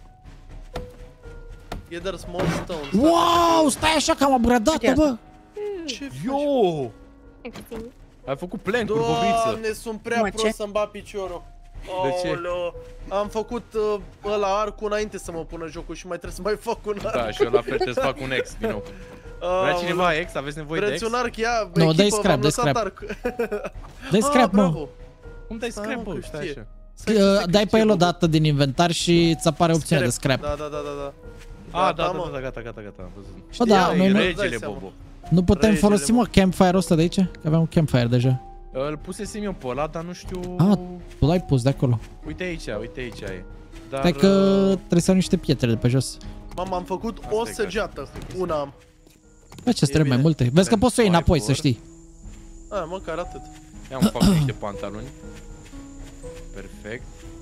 [SPEAKER 4] Gather small stones.
[SPEAKER 1] Wow, stai așa că am abradat,
[SPEAKER 3] Uite
[SPEAKER 1] bă.
[SPEAKER 4] Ce faci?
[SPEAKER 2] Yo! Ai făcut plank-uri, bobiță.
[SPEAKER 4] Doamne, sunt prea
[SPEAKER 3] Mă,
[SPEAKER 4] prost
[SPEAKER 3] ce?
[SPEAKER 4] să-mi bat piciorul.
[SPEAKER 2] De ce?
[SPEAKER 4] Aoleu. Am făcut uh, ăla arcul înainte să mă pună jocul și mai trebuie să mai fac un arc.
[SPEAKER 2] Da, și eu la fel trebuie să fac un ex din nou. Vrea
[SPEAKER 4] Aoleu.
[SPEAKER 2] cineva ex? Aveți nevoie de ex?
[SPEAKER 4] Vreți un arc? Ia,
[SPEAKER 1] Nu, dai
[SPEAKER 4] echipă,
[SPEAKER 1] scrap,
[SPEAKER 4] v-am
[SPEAKER 1] dai
[SPEAKER 4] lăsat
[SPEAKER 1] scrap.
[SPEAKER 4] arc.
[SPEAKER 1] Dai scrap,
[SPEAKER 4] Ah,
[SPEAKER 1] mă.
[SPEAKER 4] bravo.
[SPEAKER 2] Cum dai
[SPEAKER 4] Stai,
[SPEAKER 2] scrap,
[SPEAKER 4] mă,
[SPEAKER 2] bă?
[SPEAKER 4] că
[SPEAKER 2] Stai
[SPEAKER 4] știe.
[SPEAKER 2] așa.
[SPEAKER 4] Stai
[SPEAKER 1] Uh,
[SPEAKER 4] să se
[SPEAKER 1] Dai pe el
[SPEAKER 4] câștige,
[SPEAKER 1] o dată din inventar și îți apare opțiunea de scrap.
[SPEAKER 4] Da, da, da, da, da.
[SPEAKER 2] A, da,
[SPEAKER 4] mă.
[SPEAKER 2] da, da, gata, gata, gata, am văzut.
[SPEAKER 1] Bă, da,
[SPEAKER 4] Știam,
[SPEAKER 1] noi
[SPEAKER 2] E
[SPEAKER 1] nu,
[SPEAKER 4] îți dai
[SPEAKER 2] regele,
[SPEAKER 4] seama.
[SPEAKER 2] Bobo.
[SPEAKER 1] nu putem
[SPEAKER 4] Regele,
[SPEAKER 1] folosi,
[SPEAKER 4] mă.
[SPEAKER 1] mă, campfire-ul ăsta de aici? Că aveam un campfire deja.
[SPEAKER 2] Îl pusesem eu pe ăla, dar nu știu...
[SPEAKER 1] Ah, tu l-ai pus de acolo.
[SPEAKER 2] Uite aici, uite aici e. Dar...
[SPEAKER 1] Stai că
[SPEAKER 2] uh,
[SPEAKER 1] trebuie să iau niște pietre de pe jos.
[SPEAKER 4] Mamă, am făcut
[SPEAKER 2] Asta
[SPEAKER 4] o
[SPEAKER 2] e
[SPEAKER 4] săgeată. Una am.
[SPEAKER 1] Bă, ce trebuie mai
[SPEAKER 4] bine.
[SPEAKER 1] multe? Vezi că poți să o iei înapoi, să
[SPEAKER 2] Fiber.
[SPEAKER 1] știi.
[SPEAKER 4] A, măcar atât.
[SPEAKER 2] Ia îmi fac niște pantaloni. Perfect.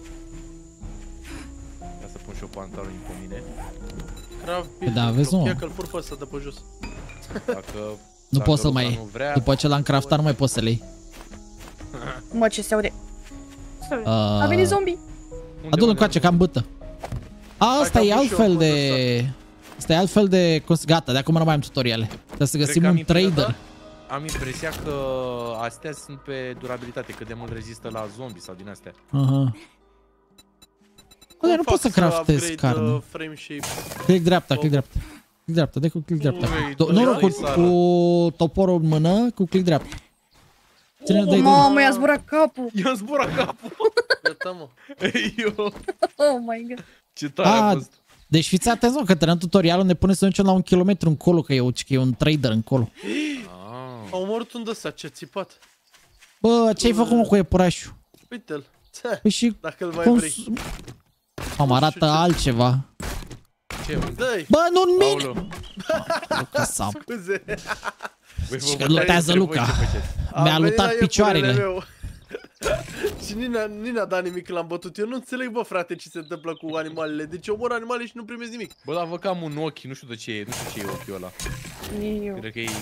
[SPEAKER 2] Ia să pun și eu pantaloni pe mine.
[SPEAKER 4] Craft
[SPEAKER 1] Păi da, vezi, mă.
[SPEAKER 4] Ia că-l pur pe ăsta de pe jos.
[SPEAKER 2] Dacă...
[SPEAKER 1] Nu
[SPEAKER 2] dacă
[SPEAKER 1] poți să-l
[SPEAKER 2] Luca
[SPEAKER 1] mai
[SPEAKER 2] nu
[SPEAKER 1] iei.
[SPEAKER 2] vrea,
[SPEAKER 1] După ce l-am craftat, nu mai poți să le iei.
[SPEAKER 3] Mă, ce se aude.
[SPEAKER 1] Uh,
[SPEAKER 3] A venit zombie.
[SPEAKER 2] unde,
[SPEAKER 1] Adu-l
[SPEAKER 2] unde,
[SPEAKER 1] încoace,
[SPEAKER 2] unde?
[SPEAKER 1] cam bâtă. A, asta
[SPEAKER 4] că
[SPEAKER 1] e
[SPEAKER 4] am pus și eu
[SPEAKER 1] altfel
[SPEAKER 4] în
[SPEAKER 1] de... Asta e altfel de... Gata, de acum nu mai am tutoriale. Trebuie să
[SPEAKER 2] Cred
[SPEAKER 1] găsim
[SPEAKER 2] că am
[SPEAKER 1] un
[SPEAKER 2] impresia-
[SPEAKER 1] trader.
[SPEAKER 2] Am impresia că astea sunt pe durabilitate, cât de mult rezistă la zombie sau din astea.
[SPEAKER 1] Aha. Bă, dar nu
[SPEAKER 4] Cum
[SPEAKER 1] poți să
[SPEAKER 4] fac
[SPEAKER 1] craftezi
[SPEAKER 4] upgrade,
[SPEAKER 1] carne.
[SPEAKER 4] uh, frame shape.
[SPEAKER 1] Click dreapta, click dreapta. Click dreapta, dai cu click dreapta.
[SPEAKER 2] Ui,
[SPEAKER 1] To- Nu, nu, cu,
[SPEAKER 2] sară.
[SPEAKER 1] cu toporul în mână, cu click dreapta. Ține, dai, dai.
[SPEAKER 3] Mamă, i-a zburat capul.
[SPEAKER 2] I-am zburat capul!
[SPEAKER 4] Gata, mă.
[SPEAKER 2] Ei, eu,
[SPEAKER 3] Oh my god.
[SPEAKER 2] ce tare a
[SPEAKER 1] A,
[SPEAKER 2] fost!
[SPEAKER 1] deci fiți atenți, mă, că în tutorialul ne pune să ducem la un kilometru încolo, că e, o- că e un trader încolo.
[SPEAKER 2] Ah.
[SPEAKER 4] A omorât un ăsta, ce țipat.
[SPEAKER 1] Bă, ce-ai făcut, mă, cu iepurașul?
[SPEAKER 4] Uite-l.
[SPEAKER 1] Păi și
[SPEAKER 4] Dacă îl mai
[SPEAKER 1] cum...
[SPEAKER 4] vrei.
[SPEAKER 1] Am arată
[SPEAKER 4] ce-
[SPEAKER 1] altceva.
[SPEAKER 2] Ce? unde?
[SPEAKER 4] Dă-i.
[SPEAKER 1] Bă, nu în mine!
[SPEAKER 2] Aoleu.
[SPEAKER 1] Luca sap.
[SPEAKER 4] Scuze.
[SPEAKER 2] Băi,
[SPEAKER 1] Și
[SPEAKER 2] vă
[SPEAKER 1] că
[SPEAKER 2] bătați
[SPEAKER 1] lutează
[SPEAKER 2] între voi,
[SPEAKER 1] Luca.
[SPEAKER 2] ce faceți?
[SPEAKER 4] Am
[SPEAKER 1] Mi-a
[SPEAKER 4] venit
[SPEAKER 1] lutat
[SPEAKER 4] la iepurele
[SPEAKER 1] picioarele.
[SPEAKER 4] meu. Și Nina, Nina da nimic când l-am bătut. Eu nu înțeleg, bă, frate, ce se întâmplă cu animalele. Deci omor animale și nu primesc nimic.
[SPEAKER 2] Bă, dar văd că am un ochi, nu știu de ce e, nu știu ce e ochiul ăla.
[SPEAKER 3] Eu.
[SPEAKER 2] Cred că e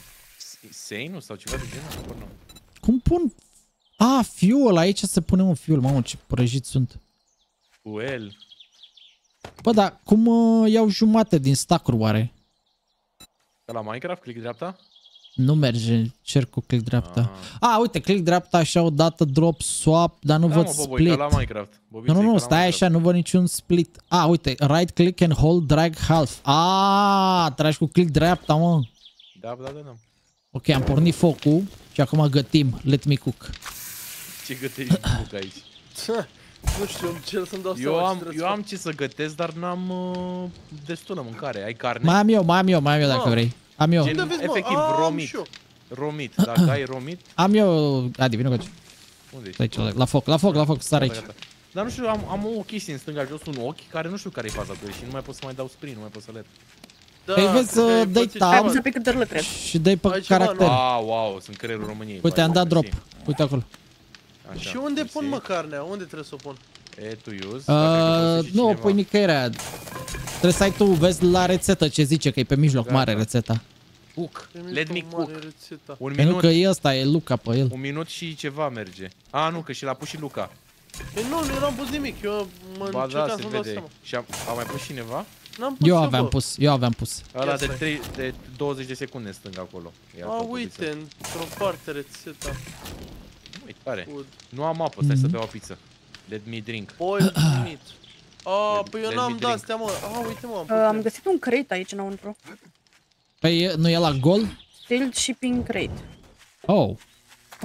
[SPEAKER 2] Seinu sau ceva de genul, habar n-am.
[SPEAKER 1] Cum pun... A, fuel, aici se pune un fuel. Mamă, ce prăjiți sunt.
[SPEAKER 2] Fuel.
[SPEAKER 1] Bă, dar cum uh, iau jumate din stack-uri, oare?
[SPEAKER 2] De la Minecraft, click dreapta?
[SPEAKER 1] Nu merge, cer cu click dreapta.
[SPEAKER 2] Ah.
[SPEAKER 1] A, uite, click dreapta așa odată, drop, swap, dar nu
[SPEAKER 2] Da,
[SPEAKER 1] văd
[SPEAKER 2] mă, Bobo, e
[SPEAKER 1] split.
[SPEAKER 2] ca la Minecraft. Bobiță,
[SPEAKER 1] Nu, nu,
[SPEAKER 2] e ca
[SPEAKER 1] nu,
[SPEAKER 2] la
[SPEAKER 1] stai
[SPEAKER 2] Minecraft.
[SPEAKER 1] așa, nu văd niciun split. A, uite, right click and hold, drag half. A, tragi cu click dreapta, mă.
[SPEAKER 2] Da, da, da, da.
[SPEAKER 1] Ok, am pornit focul și acum gătim. Let me cook.
[SPEAKER 2] Ce gătești tu aici?
[SPEAKER 4] Nu știu, încerc să-mi dau
[SPEAKER 2] Eu
[SPEAKER 4] seama ce
[SPEAKER 2] am,
[SPEAKER 4] trebuie
[SPEAKER 2] eu
[SPEAKER 4] să
[SPEAKER 2] am ce să gătesc, dar n-am uh, destulă mâncare. Ai carne?
[SPEAKER 1] Mai am eu, mai am eu, mai am eu dacă
[SPEAKER 4] Ah.
[SPEAKER 1] vrei. Am eu,
[SPEAKER 2] Gen-
[SPEAKER 4] Unde vezi, mă?
[SPEAKER 2] efectiv,
[SPEAKER 4] A, am
[SPEAKER 2] romit.
[SPEAKER 4] și eu.
[SPEAKER 2] Romit. Dacă ai romit,
[SPEAKER 1] am eu. Adi, vină cu aici.
[SPEAKER 2] unde ești?
[SPEAKER 1] Aici, la, la foc, la foc, la foc, sar aici.
[SPEAKER 2] Gata, gata. Dar nu știu, am, am o chestie în stânga jos, un ochi, care nu știu care e faza cu el și nu mai pot să mai dau sprint, nu mai pot să le...
[SPEAKER 4] Da,
[SPEAKER 1] Păi vezi,
[SPEAKER 4] cred că ai
[SPEAKER 1] uh, dai
[SPEAKER 4] pățit
[SPEAKER 1] tab.
[SPEAKER 3] Ai
[SPEAKER 4] ceva.
[SPEAKER 3] pus să pe cântările, cred.
[SPEAKER 1] Și dai pe
[SPEAKER 4] Ai ceva,
[SPEAKER 1] caracter.
[SPEAKER 4] nu?
[SPEAKER 2] Ah, wow, sunt creierul României.
[SPEAKER 1] Uite,
[SPEAKER 2] vai,
[SPEAKER 1] am dat
[SPEAKER 2] mersi.
[SPEAKER 1] drop. Uite acolo.
[SPEAKER 2] Așa,
[SPEAKER 4] Și unde
[SPEAKER 2] mersi.
[SPEAKER 4] pun, mă, carnea? Unde trebuie să o pun?
[SPEAKER 2] E, tu use. Dacă ai
[SPEAKER 1] Uh,
[SPEAKER 2] folosit și
[SPEAKER 1] nu, o
[SPEAKER 2] cineva.
[SPEAKER 1] pui nicăieri aia. Trebuie să ai tu, vezi la rețetă ce zice, că e pe mijloc
[SPEAKER 2] Gata.
[SPEAKER 1] mare rețeta.
[SPEAKER 2] Cook.
[SPEAKER 4] Pe
[SPEAKER 2] Let me
[SPEAKER 4] mijloc
[SPEAKER 2] cook.
[SPEAKER 4] mare rețeta.
[SPEAKER 2] Un
[SPEAKER 1] Pentru
[SPEAKER 2] minut,
[SPEAKER 1] că e ăsta, e Luca pe el.
[SPEAKER 2] un minut și ceva merge. A, nu, că și l-a pus și Luca.
[SPEAKER 4] Păi nu, nu n-am pus nimic. Eu mă
[SPEAKER 2] Ba da,
[SPEAKER 4] încercam
[SPEAKER 2] se
[SPEAKER 4] să-mi dau
[SPEAKER 2] vede.
[SPEAKER 4] seama.
[SPEAKER 2] Și a, a mai pus cineva?
[SPEAKER 4] N-am pus
[SPEAKER 1] Eu
[SPEAKER 4] eu,
[SPEAKER 1] aveam
[SPEAKER 4] bă.
[SPEAKER 1] pus, eu aveam pus.
[SPEAKER 2] Ăla
[SPEAKER 4] Ia
[SPEAKER 2] de,
[SPEAKER 4] stai.
[SPEAKER 2] trei, de douăzeci de secunde în stânga acolo. Ia
[SPEAKER 4] A,
[SPEAKER 2] acolo,
[SPEAKER 4] uite,
[SPEAKER 2] pizza.
[SPEAKER 4] într-o parte rețeta.
[SPEAKER 2] Ui, tare.
[SPEAKER 4] Food.
[SPEAKER 2] Nu am apă, stai să
[SPEAKER 1] Mhm.
[SPEAKER 2] beau o pizza. Let me drink.
[SPEAKER 4] Boiled meat. A,
[SPEAKER 2] Let-
[SPEAKER 4] păi eu
[SPEAKER 2] let
[SPEAKER 4] n-am
[SPEAKER 2] me
[SPEAKER 4] dat
[SPEAKER 2] drink.
[SPEAKER 4] astea, mă. A, uite, mă, am
[SPEAKER 3] Uh, am
[SPEAKER 4] pus.
[SPEAKER 3] găsit un crate aici înăuntru.
[SPEAKER 1] Păi e- nu e la gol?
[SPEAKER 3] Sealed shipping crate.
[SPEAKER 1] Oh.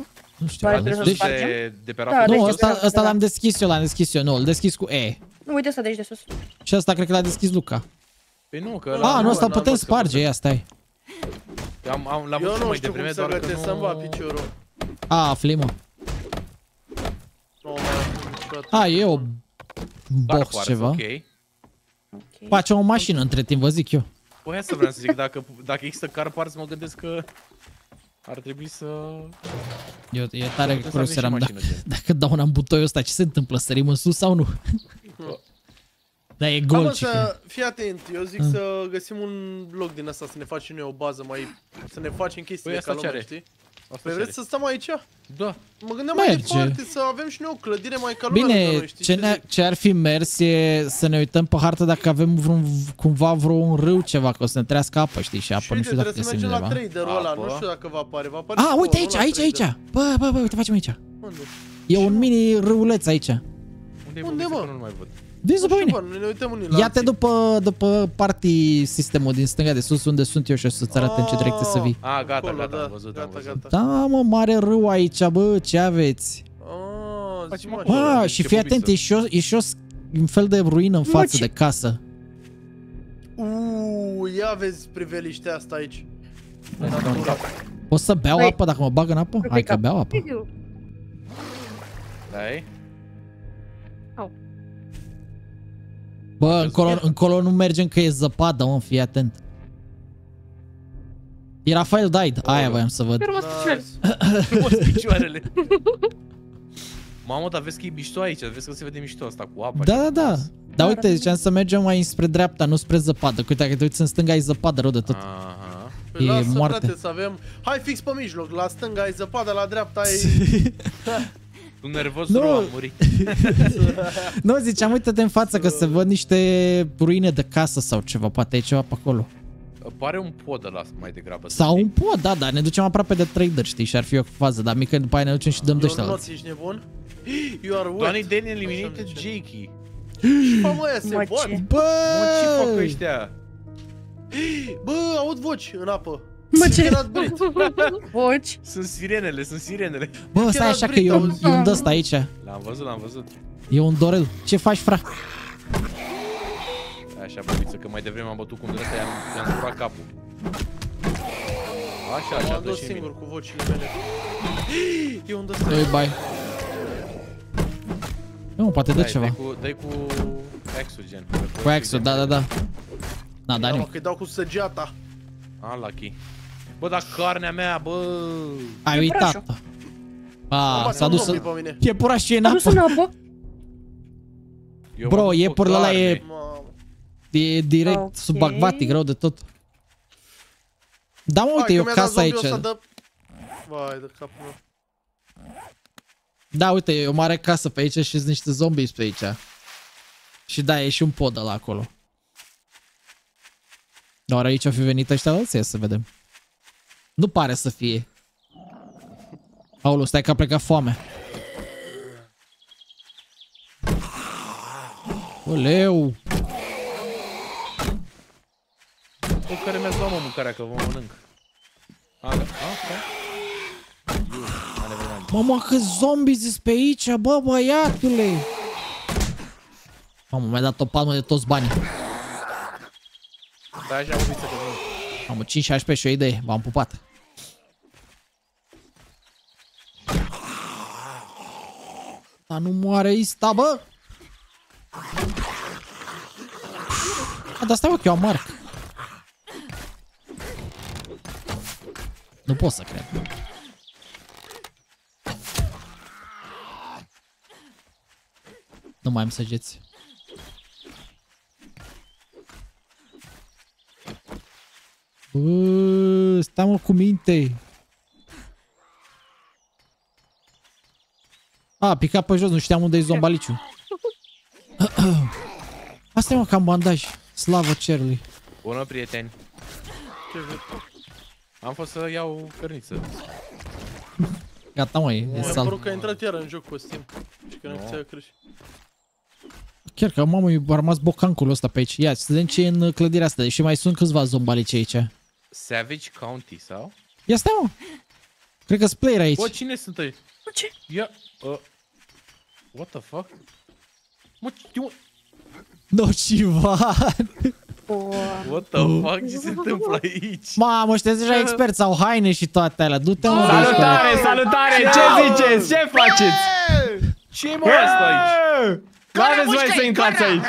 [SPEAKER 1] Nu știu.
[SPEAKER 3] Mai
[SPEAKER 1] a
[SPEAKER 3] trebuie
[SPEAKER 1] deschis-
[SPEAKER 3] să
[SPEAKER 1] deci-
[SPEAKER 3] spargem?
[SPEAKER 2] de, de pe
[SPEAKER 3] Da,
[SPEAKER 2] raftul
[SPEAKER 3] deci
[SPEAKER 1] Nu,
[SPEAKER 2] de
[SPEAKER 3] de
[SPEAKER 1] ăsta,
[SPEAKER 3] sus,
[SPEAKER 1] ăsta
[SPEAKER 3] da.
[SPEAKER 1] l-am deschis eu, l-am deschis eu, nu, îl deschis cu E.
[SPEAKER 3] Nu, uite asta de aici de sus.
[SPEAKER 1] Și ăsta cred că l-a deschis Luca.
[SPEAKER 2] Păi nu, că
[SPEAKER 1] A,
[SPEAKER 2] ăla-
[SPEAKER 1] nu, ăsta
[SPEAKER 4] n-am
[SPEAKER 1] putem
[SPEAKER 4] văzut că
[SPEAKER 1] sparge, ia stai.
[SPEAKER 2] am, am, l-am
[SPEAKER 4] Eu
[SPEAKER 2] văzut
[SPEAKER 4] nu
[SPEAKER 2] mai
[SPEAKER 4] știu cum
[SPEAKER 2] devreme,
[SPEAKER 4] să
[SPEAKER 2] doar că
[SPEAKER 4] gătesc
[SPEAKER 2] nu...
[SPEAKER 4] să-mi va piciorul.
[SPEAKER 1] A, afli, mă.
[SPEAKER 4] Nu mai am niciodată.
[SPEAKER 1] A, e o
[SPEAKER 2] Car
[SPEAKER 1] box
[SPEAKER 2] parts,
[SPEAKER 1] ceva.
[SPEAKER 2] Ok.
[SPEAKER 3] Ok.
[SPEAKER 1] Facem o mașină între timp, vă zic eu.
[SPEAKER 2] Păi asta vreau să zic, dacă, dacă există car parts, mă gândesc că ar trebui să...
[SPEAKER 1] Eu, e tare
[SPEAKER 2] Putem să
[SPEAKER 1] curios
[SPEAKER 2] avem și
[SPEAKER 1] eram dacă,
[SPEAKER 2] mașină, gen.
[SPEAKER 1] dacă dau un butoiul ăsta, ce se întâmplă? Sărim în sus sau nu? Da, e
[SPEAKER 4] Gol,
[SPEAKER 1] gol,
[SPEAKER 4] să fii atent, eu zic
[SPEAKER 1] Mm.
[SPEAKER 4] să găsim un loc din asta, să ne facem noi o bază mai... Să ne facem chestiile
[SPEAKER 2] Păi
[SPEAKER 4] ca
[SPEAKER 2] asta ce
[SPEAKER 4] lumea,
[SPEAKER 2] are?
[SPEAKER 4] știi?
[SPEAKER 2] Asta
[SPEAKER 4] Păi
[SPEAKER 2] ce
[SPEAKER 4] vreți
[SPEAKER 2] are?
[SPEAKER 4] să stăm aici?
[SPEAKER 2] Da.
[SPEAKER 4] Mă gândeam mai
[SPEAKER 1] Merge.
[SPEAKER 4] departe, să avem și noi o clădire mai ca lumea lângă
[SPEAKER 1] Bine,
[SPEAKER 4] noi, știi
[SPEAKER 1] ce,
[SPEAKER 4] ce
[SPEAKER 1] ne
[SPEAKER 4] zic?
[SPEAKER 1] ce ar fi mers e să ne uităm pe hartă dacă avem vreun, cumva vreun râu ceva, că o să ne trească apă, știi, și apă
[SPEAKER 4] Și
[SPEAKER 1] nu
[SPEAKER 4] uite,
[SPEAKER 1] știu dacă
[SPEAKER 4] trebuie să
[SPEAKER 1] găsim
[SPEAKER 4] mergem la
[SPEAKER 1] undeva.
[SPEAKER 4] traderul ăla,
[SPEAKER 2] Apă.
[SPEAKER 4] nu știu dacă va apare, va apare
[SPEAKER 1] A,
[SPEAKER 4] și
[SPEAKER 1] uite
[SPEAKER 4] acolo,
[SPEAKER 1] aici,
[SPEAKER 4] nu la
[SPEAKER 1] aici, aici!
[SPEAKER 4] trader.
[SPEAKER 1] Bă, bă, bă, uite, facem aici.
[SPEAKER 4] Unde?
[SPEAKER 1] E un mini râuleț aici.
[SPEAKER 2] Unde,
[SPEAKER 4] Unde, mă?
[SPEAKER 2] Nu mai văd.
[SPEAKER 1] Vezi
[SPEAKER 4] Nu
[SPEAKER 1] după
[SPEAKER 4] știu,
[SPEAKER 1] mine.
[SPEAKER 4] bă, ne uităm unii la
[SPEAKER 1] Ia-te
[SPEAKER 4] alții.
[SPEAKER 1] după, după party sistemul din stânga de sus, unde sunt eu și o să-ți arăt în ce direcție să vii.
[SPEAKER 2] A, gata,
[SPEAKER 4] Acolo,
[SPEAKER 2] gata,
[SPEAKER 4] da,
[SPEAKER 2] am văzut, am
[SPEAKER 4] gata,
[SPEAKER 2] văzut.
[SPEAKER 4] gata.
[SPEAKER 1] Da, mă, mare râu aici, bă, ce aveți?
[SPEAKER 4] Ah,
[SPEAKER 2] Facem
[SPEAKER 4] zi, mă,
[SPEAKER 2] acolo.
[SPEAKER 4] așa.
[SPEAKER 1] Bă,
[SPEAKER 2] ce
[SPEAKER 1] și fii
[SPEAKER 2] bubiță.
[SPEAKER 1] atent, e și, o, e și o, s- un fel de ruină în față
[SPEAKER 3] ce-
[SPEAKER 1] de casă.
[SPEAKER 4] Uuu, ia vezi priveliștea asta aici.
[SPEAKER 2] Hai să dau un cap.
[SPEAKER 1] Poți să beau
[SPEAKER 3] Băi.
[SPEAKER 1] apă dacă mă bag în apă? Hai că beau apă.
[SPEAKER 2] Dai?
[SPEAKER 1] Bă, încolo, încolo nu mergem că e zăpadă, mă, fii atent. E Rafael died, aia voiam să văd.
[SPEAKER 3] Pe urmă picioare.
[SPEAKER 4] Nice.
[SPEAKER 2] Frumos picioarele. Mamă, dar vezi că e mișto aici, vezi că se vede mișto asta cu apa.
[SPEAKER 1] Da,
[SPEAKER 2] și
[SPEAKER 1] da,
[SPEAKER 2] cu
[SPEAKER 1] da.
[SPEAKER 2] gaz.
[SPEAKER 1] Dar uite, ziceam să mergem mai spre dreapta, nu spre zăpadă. Că uite, dacă te uiți în stânga, ai zăpadă rău de tot.
[SPEAKER 2] Aha.
[SPEAKER 4] Păi
[SPEAKER 1] E
[SPEAKER 4] lasă,
[SPEAKER 1] moarte.
[SPEAKER 4] frate, să avem... Hai fix pe mijloc, la stânga ai zăpadă, la dreapta ai...
[SPEAKER 2] Tu nervos,
[SPEAKER 1] Nu.
[SPEAKER 2] nu. Am murit.
[SPEAKER 1] Nu, ziceam, uite-te în față că se văd niște ruine de casă sau ceva, poate e ceva pe acolo.
[SPEAKER 2] Pare un pod ăla mai degrabă. să
[SPEAKER 1] Sau
[SPEAKER 2] știi.
[SPEAKER 1] un pod, da, da, ne ducem aproape de trader, știi, și ar fi o fază, dar mică după aia ne ducem și dăm de ăștia
[SPEAKER 4] Eu nu
[SPEAKER 1] alții.
[SPEAKER 4] ești nebun? You are wet.
[SPEAKER 2] Doamne, Danny eliminated
[SPEAKER 4] Așa zice.
[SPEAKER 2] Jakey.
[SPEAKER 4] Bă, mă, ăia se
[SPEAKER 3] Mă,
[SPEAKER 4] văd.
[SPEAKER 3] ce?
[SPEAKER 1] Bă!
[SPEAKER 2] Mă, ce fac ăștia?
[SPEAKER 4] Bă, aud voci în apă.
[SPEAKER 3] Mă, ce?
[SPEAKER 4] Gerard Brit.
[SPEAKER 3] Voci.
[SPEAKER 2] Sunt sirenele, sunt sirenele.
[SPEAKER 1] Bă, stai așa că e un, e un d-ăsta aici.
[SPEAKER 2] L-am văzut, l-am văzut.
[SPEAKER 1] E un Dorel. Ce faci, fra?
[SPEAKER 2] Așa, băbiță, că mai devreme am bătut cu un ăsta, i-am, i-am curat capul. Așa, așa,
[SPEAKER 4] M-am
[SPEAKER 2] dă
[SPEAKER 4] dus
[SPEAKER 2] și mine.
[SPEAKER 4] singur cu vocile mele. E un dă-sta.
[SPEAKER 1] Dă-i bai. Nu, poate dă
[SPEAKER 2] Dai,
[SPEAKER 1] ceva.
[SPEAKER 2] Dai cu, dai cu X-ul, gen.
[SPEAKER 1] Cu Axel, da, da, da. Na, da,
[SPEAKER 4] Da, mă,
[SPEAKER 1] nimic.
[SPEAKER 4] că-i dau cu săgeata.
[SPEAKER 2] Ah, lucky. Bă, dar carnea mea, bă...
[SPEAKER 1] Ai uitat. A,
[SPEAKER 4] Mă,
[SPEAKER 1] s-a
[SPEAKER 4] nu
[SPEAKER 1] dus
[SPEAKER 4] mă
[SPEAKER 1] în...
[SPEAKER 4] pe mine.
[SPEAKER 1] Iepurașul e în
[SPEAKER 3] A dus în
[SPEAKER 1] apă.
[SPEAKER 3] apă.
[SPEAKER 2] Eu
[SPEAKER 1] Bro,
[SPEAKER 2] mă duc cu
[SPEAKER 1] iepurul ăla e-
[SPEAKER 2] carne.
[SPEAKER 4] Mamă.
[SPEAKER 1] E direct
[SPEAKER 3] Ok.
[SPEAKER 1] sub acvatic, rău de tot. Da, mă, uite,
[SPEAKER 4] Hai,
[SPEAKER 1] e o
[SPEAKER 4] că mi-a dat
[SPEAKER 1] casă
[SPEAKER 4] zombiul
[SPEAKER 1] aici.
[SPEAKER 4] ăsta de... Vai de capul meu.
[SPEAKER 1] Da, uite, e o mare casă pe aici și sunt niște zombies pe aici. Și da, e și un pod ăla acolo. Doar aici au fi venit ăștia alții, ia să vedem. Nu pare să fie. Aolo, stai că a plecat foame. Oleu!
[SPEAKER 2] Cu care mi-ați luat, mă, mâncarea, că vă mănânc. A, da. A, da. A, nevermind.
[SPEAKER 1] Mamă, că zombies sunt pe aici, bă, băiatule! Mamă, mi-a dat o palmă de toți banii.
[SPEAKER 2] Stai așa, băbiță, că vin.
[SPEAKER 1] Mamă, cinci șaisprezece și o idee, v-am pupat. Dar nu moare ăsta, bă! A, dar stai, mă, că eu am marc. Nu pot să cred. Nu mai am săgeți. Bă, stai, mă, cu minte. A, a picat pe jos, nu știam unde e zombaliciu. Asta e, mă, cam bandaj. Slavă cerului.
[SPEAKER 2] Bună, prieteni.
[SPEAKER 4] Ce vezi?
[SPEAKER 2] Am fost să iau cărniță.
[SPEAKER 1] Gata, mă, e, e
[SPEAKER 4] Mi-a
[SPEAKER 1] sal.
[SPEAKER 4] părut că a intrat iară în joc cu Steam. Și că nu
[SPEAKER 2] Nu.
[SPEAKER 4] ți-a crești.
[SPEAKER 1] Chiar că, mamă, a rămas bocancul ăsta pe aici. Ia, să vedem ce e în clădirea asta, deși mai sunt câțiva zombalici aici.
[SPEAKER 2] Savage County, sau?
[SPEAKER 1] Ia stai, mă. Cred că-s player aici.
[SPEAKER 2] Bă, cine sunt ei?
[SPEAKER 3] ce?
[SPEAKER 2] Ia, uh, what the fuck? Mă, eu,
[SPEAKER 1] Nocivan.
[SPEAKER 2] what the fuck, ce se întâmplă aici?
[SPEAKER 1] Mamă, ăștia deja experți, au haine și toate alea. Du-te mă.
[SPEAKER 5] Salutare, salutare! Ce ziceți? Ce faceți?
[SPEAKER 2] Ce mă asta aici?
[SPEAKER 5] Nu aveți voie să intrați aici.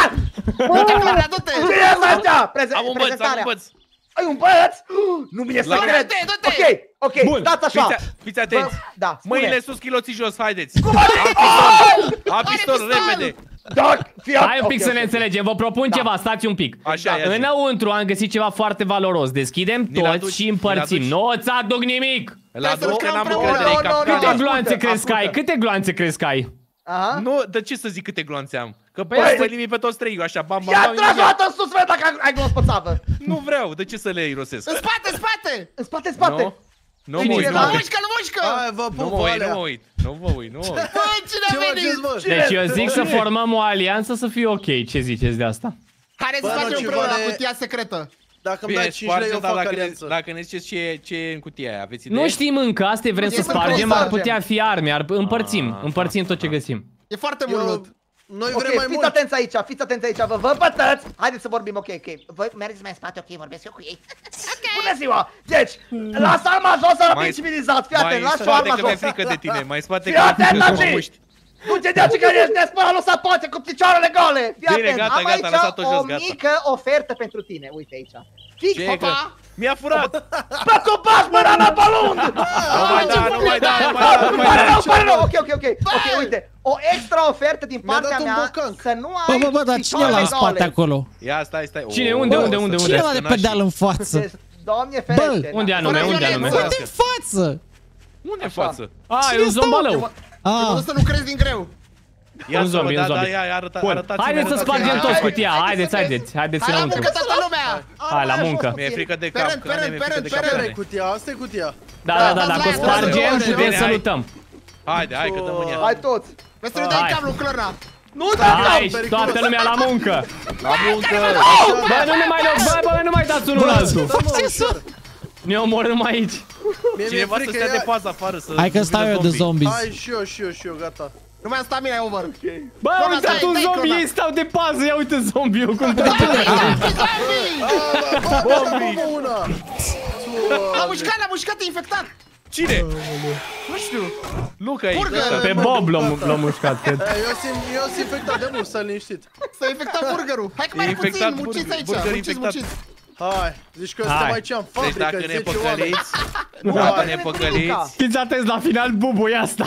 [SPEAKER 6] Du-te, Flora, du-te!
[SPEAKER 7] Cine e asta ăsta? Preze-
[SPEAKER 2] Am un băț, am un
[SPEAKER 7] prezentarea.
[SPEAKER 2] băț.
[SPEAKER 7] Ai un băț? Nu mi-e să
[SPEAKER 2] La-
[SPEAKER 7] cred.
[SPEAKER 6] Du-te, du-te!
[SPEAKER 7] Ok, ok,
[SPEAKER 5] Bun.
[SPEAKER 7] stați așa.
[SPEAKER 2] Fiți, fiți atenți.
[SPEAKER 7] Bă, da, spune.
[SPEAKER 2] Mâinile sus, chiloții jos, haideți. Am pistol, am pistol,
[SPEAKER 6] pistol?
[SPEAKER 2] repede.
[SPEAKER 7] Da, fii
[SPEAKER 5] Hai un
[SPEAKER 7] ok,
[SPEAKER 5] pic să
[SPEAKER 7] ok.
[SPEAKER 5] ne înțelegem, vă propun ceva, stați un pic.
[SPEAKER 2] Așa e.
[SPEAKER 5] Înăuntru am găsit ceva foarte valoros. Deschidem
[SPEAKER 2] Ni-l aduci,
[SPEAKER 5] toți și
[SPEAKER 2] ni-l
[SPEAKER 5] împărțim.
[SPEAKER 2] aduci.
[SPEAKER 5] Nu ți aduc nimic!
[SPEAKER 2] La
[SPEAKER 6] să
[SPEAKER 2] două că
[SPEAKER 6] lucrăm
[SPEAKER 2] n-am
[SPEAKER 6] împreună.
[SPEAKER 2] încredere în
[SPEAKER 7] No, no, no,
[SPEAKER 5] Câte
[SPEAKER 2] capcane.
[SPEAKER 7] Ascultă,
[SPEAKER 5] gloanțe crezi că ai?
[SPEAKER 7] ascultă.
[SPEAKER 5] Câte gloanțe crezi că ai?
[SPEAKER 7] Aha.
[SPEAKER 2] Nu, de ce să zic câte gloanțe am? Că
[SPEAKER 7] Băi,
[SPEAKER 2] poți să elimini pe toți trei, eu așa, bam, bam,
[SPEAKER 7] Ia
[SPEAKER 2] bam,
[SPEAKER 7] tragi o
[SPEAKER 2] imediat.
[SPEAKER 7] dată în sus, vezi dacă ai glos pe țavă.
[SPEAKER 2] Nu vreau, de ce să le irosesc?
[SPEAKER 6] În spate, în spate!
[SPEAKER 7] În spate, în spate.
[SPEAKER 2] Nu, nu
[SPEAKER 7] Cine
[SPEAKER 2] mă uit,
[SPEAKER 7] era?
[SPEAKER 2] nu mă
[SPEAKER 6] Nu
[SPEAKER 2] uit.
[SPEAKER 6] mușcă, nu mușcă!
[SPEAKER 4] Hai, vă
[SPEAKER 2] Nu
[SPEAKER 4] pup,
[SPEAKER 2] mă uit,
[SPEAKER 4] alea.
[SPEAKER 2] nu mă uit, nu mă uit, nu mă uit.
[SPEAKER 6] Băi, cine
[SPEAKER 4] Ce
[SPEAKER 6] a
[SPEAKER 4] faceți,
[SPEAKER 6] venit?
[SPEAKER 4] mă?
[SPEAKER 5] Deci eu zic să
[SPEAKER 2] Cine?
[SPEAKER 5] formăm o alianță să fie ok. Ce ziceți de asta?
[SPEAKER 6] Haideți
[SPEAKER 4] Bă,
[SPEAKER 6] să facem
[SPEAKER 4] Nocivane-
[SPEAKER 6] împreună la cutia secretă.
[SPEAKER 4] Dacă îmi
[SPEAKER 2] Bine,
[SPEAKER 4] dai cinci lei, eu
[SPEAKER 2] spargem, dar
[SPEAKER 4] fac
[SPEAKER 2] dacă ne,
[SPEAKER 4] alianță.
[SPEAKER 2] dacă ne ziceți ce, e- ce e în cutia aia, aveți idee?
[SPEAKER 5] Nu știm încă, asta vrem să
[SPEAKER 6] Putem să
[SPEAKER 5] spargem, ar
[SPEAKER 6] spargem.
[SPEAKER 5] putea fi arme, ar împărțim,
[SPEAKER 2] Ah,
[SPEAKER 5] împărțim tot ce găsim.
[SPEAKER 6] E foarte mult
[SPEAKER 4] Eu,
[SPEAKER 6] loot.
[SPEAKER 4] noi
[SPEAKER 7] Ok,
[SPEAKER 4] vrem mai
[SPEAKER 7] fiți
[SPEAKER 4] mult.
[SPEAKER 7] atenți aici, fiți atenți aici, vă vă bătăți. Haideți să vorbim, ok, ok. Voi mergeți mai în spate, ok, vorbesc eu cu ei. Bună ziua! Deci, lasă arma jos, să
[SPEAKER 2] Mai-
[SPEAKER 7] fii civilizat, fii
[SPEAKER 2] Mai
[SPEAKER 7] atent,
[SPEAKER 2] în
[SPEAKER 7] lasă
[SPEAKER 2] spate
[SPEAKER 7] arma
[SPEAKER 2] că mi-e
[SPEAKER 7] jos.
[SPEAKER 2] frică de tine, mai în spate
[SPEAKER 7] Fii
[SPEAKER 2] că mi-e
[SPEAKER 7] atent,
[SPEAKER 2] frică că mă
[SPEAKER 7] Naci!
[SPEAKER 2] muști.
[SPEAKER 7] Du-te de aici că ești nespărat, nu se poate cu picioarele gole! Fii
[SPEAKER 2] Bine,
[SPEAKER 7] atent,
[SPEAKER 2] gata,
[SPEAKER 7] am
[SPEAKER 2] gata,
[SPEAKER 7] aici
[SPEAKER 2] lăsat-o jos,
[SPEAKER 7] o
[SPEAKER 2] gata.
[SPEAKER 7] mică ofertă pentru tine, uite aici. Fix,
[SPEAKER 2] Ce e că?
[SPEAKER 7] opa!
[SPEAKER 2] Mi-a furat!
[SPEAKER 7] Bă, tu bași mâna la balund!
[SPEAKER 2] Nu mai da, nu mai da, nu mai da, nu mai
[SPEAKER 7] Pare
[SPEAKER 2] da!
[SPEAKER 7] rău, pare rău, ok, ok, ok, ok, uite, o extra ofertă din
[SPEAKER 4] Mi-a
[SPEAKER 7] partea
[SPEAKER 4] dat un
[SPEAKER 7] mea
[SPEAKER 4] bocanc.
[SPEAKER 7] să nu
[SPEAKER 1] Bă,
[SPEAKER 7] ai
[SPEAKER 1] bă, bă, dar cine e la
[SPEAKER 7] picioarele
[SPEAKER 1] spate
[SPEAKER 7] gole.
[SPEAKER 1] acolo?
[SPEAKER 2] Ia, stai, stai.
[SPEAKER 5] Cine?
[SPEAKER 2] O,
[SPEAKER 5] Unde,
[SPEAKER 2] o,
[SPEAKER 5] unde,
[SPEAKER 2] să-
[SPEAKER 5] unde,
[SPEAKER 1] Cine
[SPEAKER 5] unde?
[SPEAKER 1] e ăla de pe deal în față?
[SPEAKER 7] Deci, Doamne ferește!
[SPEAKER 5] Unde
[SPEAKER 7] na.
[SPEAKER 5] anume,
[SPEAKER 6] Fără
[SPEAKER 5] unde anume?
[SPEAKER 6] violență.
[SPEAKER 1] Uite în față!
[SPEAKER 2] Unde în față?
[SPEAKER 5] A, e un zombalău.
[SPEAKER 1] Ah,
[SPEAKER 6] Nu să nu crezi din greu.
[SPEAKER 2] Ia
[SPEAKER 5] Un
[SPEAKER 2] să
[SPEAKER 5] zombie,
[SPEAKER 2] vă,
[SPEAKER 5] un
[SPEAKER 2] da, da,
[SPEAKER 5] zombie.
[SPEAKER 2] ia, arăta,
[SPEAKER 5] Bun,
[SPEAKER 2] arătați-mi,
[SPEAKER 5] haideți să
[SPEAKER 2] arătați-mi.
[SPEAKER 5] spargem
[SPEAKER 6] Hai,
[SPEAKER 5] toți
[SPEAKER 6] hai,
[SPEAKER 5] cutia,
[SPEAKER 6] hai,
[SPEAKER 5] haideți,
[SPEAKER 6] hai,
[SPEAKER 5] haideți, haideți
[SPEAKER 6] Hai la
[SPEAKER 5] înăuntru.
[SPEAKER 6] muncă toată lumea!
[SPEAKER 5] Hai la muncă.
[SPEAKER 2] Mi-e frică de cap,
[SPEAKER 6] Peren,
[SPEAKER 2] că
[SPEAKER 6] peren,
[SPEAKER 2] mi-e frică de
[SPEAKER 6] peren,
[SPEAKER 2] cap.
[SPEAKER 4] Asta e cutia, asta e cutia.
[SPEAKER 5] Da, da, da,
[SPEAKER 6] Da,
[SPEAKER 5] dacă o
[SPEAKER 6] da,
[SPEAKER 5] spargem,
[SPEAKER 6] da, da,
[SPEAKER 5] putem
[SPEAKER 2] da,
[SPEAKER 5] să
[SPEAKER 2] hai.
[SPEAKER 5] lutăm.
[SPEAKER 2] Haide, hai că dăm în ea.
[SPEAKER 7] Hai toți!
[SPEAKER 6] Vezi să ne dai
[SPEAKER 5] Hai.
[SPEAKER 6] cablu, Clorna!
[SPEAKER 7] Nu da,
[SPEAKER 5] Aici, toată lumea la muncă.
[SPEAKER 2] La muncă!
[SPEAKER 5] Bă, nu ne mai luăm, bă, bă, nu mai dați unul la altul.
[SPEAKER 4] Da, mă, ușor.
[SPEAKER 5] Ne omorâm aici.
[SPEAKER 4] Mie mi-e
[SPEAKER 2] Cineva să
[SPEAKER 4] frică,
[SPEAKER 2] stea de
[SPEAKER 4] ia-
[SPEAKER 2] pază afară să
[SPEAKER 1] hai că
[SPEAKER 2] nu
[SPEAKER 1] stau
[SPEAKER 2] vină
[SPEAKER 1] eu de
[SPEAKER 2] zombie.
[SPEAKER 1] zombies.
[SPEAKER 4] Hai și eu, și eu, și eu, gata.
[SPEAKER 6] Nu mai am stamina, e over.
[SPEAKER 5] Bă,
[SPEAKER 6] Clona,
[SPEAKER 5] uitați
[SPEAKER 6] dai,
[SPEAKER 5] un
[SPEAKER 6] dai,
[SPEAKER 5] zombie,
[SPEAKER 6] Clona.
[SPEAKER 5] ei stau de pază, ia uite zombiul cum
[SPEAKER 4] Bă,
[SPEAKER 2] Zombie!
[SPEAKER 4] bă, una!
[SPEAKER 6] L-a mușcat, l-a mușcat, e infectat!
[SPEAKER 2] Cine?
[SPEAKER 6] Nu știu.
[SPEAKER 2] Luca e
[SPEAKER 6] Burger.
[SPEAKER 2] infectat.
[SPEAKER 5] Pe Bob l-a l-a mușcat, cred.
[SPEAKER 4] Eh, Eu simt, eu sunt infectat de mult, stai liniștit.
[SPEAKER 6] S-a infectat burgerul. Hai că mai
[SPEAKER 2] E
[SPEAKER 6] e puțin,
[SPEAKER 2] infectat
[SPEAKER 6] munciți
[SPEAKER 2] burger-
[SPEAKER 6] aici.
[SPEAKER 2] burger
[SPEAKER 6] Munciți,
[SPEAKER 2] infectat.
[SPEAKER 6] munciți.
[SPEAKER 4] Hai, zici că
[SPEAKER 5] Hai.
[SPEAKER 4] suntem aici în
[SPEAKER 2] Deci
[SPEAKER 4] fabrică,
[SPEAKER 2] dacă ne
[SPEAKER 4] zece oameni.
[SPEAKER 2] păcăliți,
[SPEAKER 7] Nu,
[SPEAKER 2] dacă
[SPEAKER 7] hai,
[SPEAKER 2] ne
[SPEAKER 7] bine,
[SPEAKER 2] păcăliți,
[SPEAKER 7] Luca.
[SPEAKER 5] Fiți atenți la final, bubuie asta.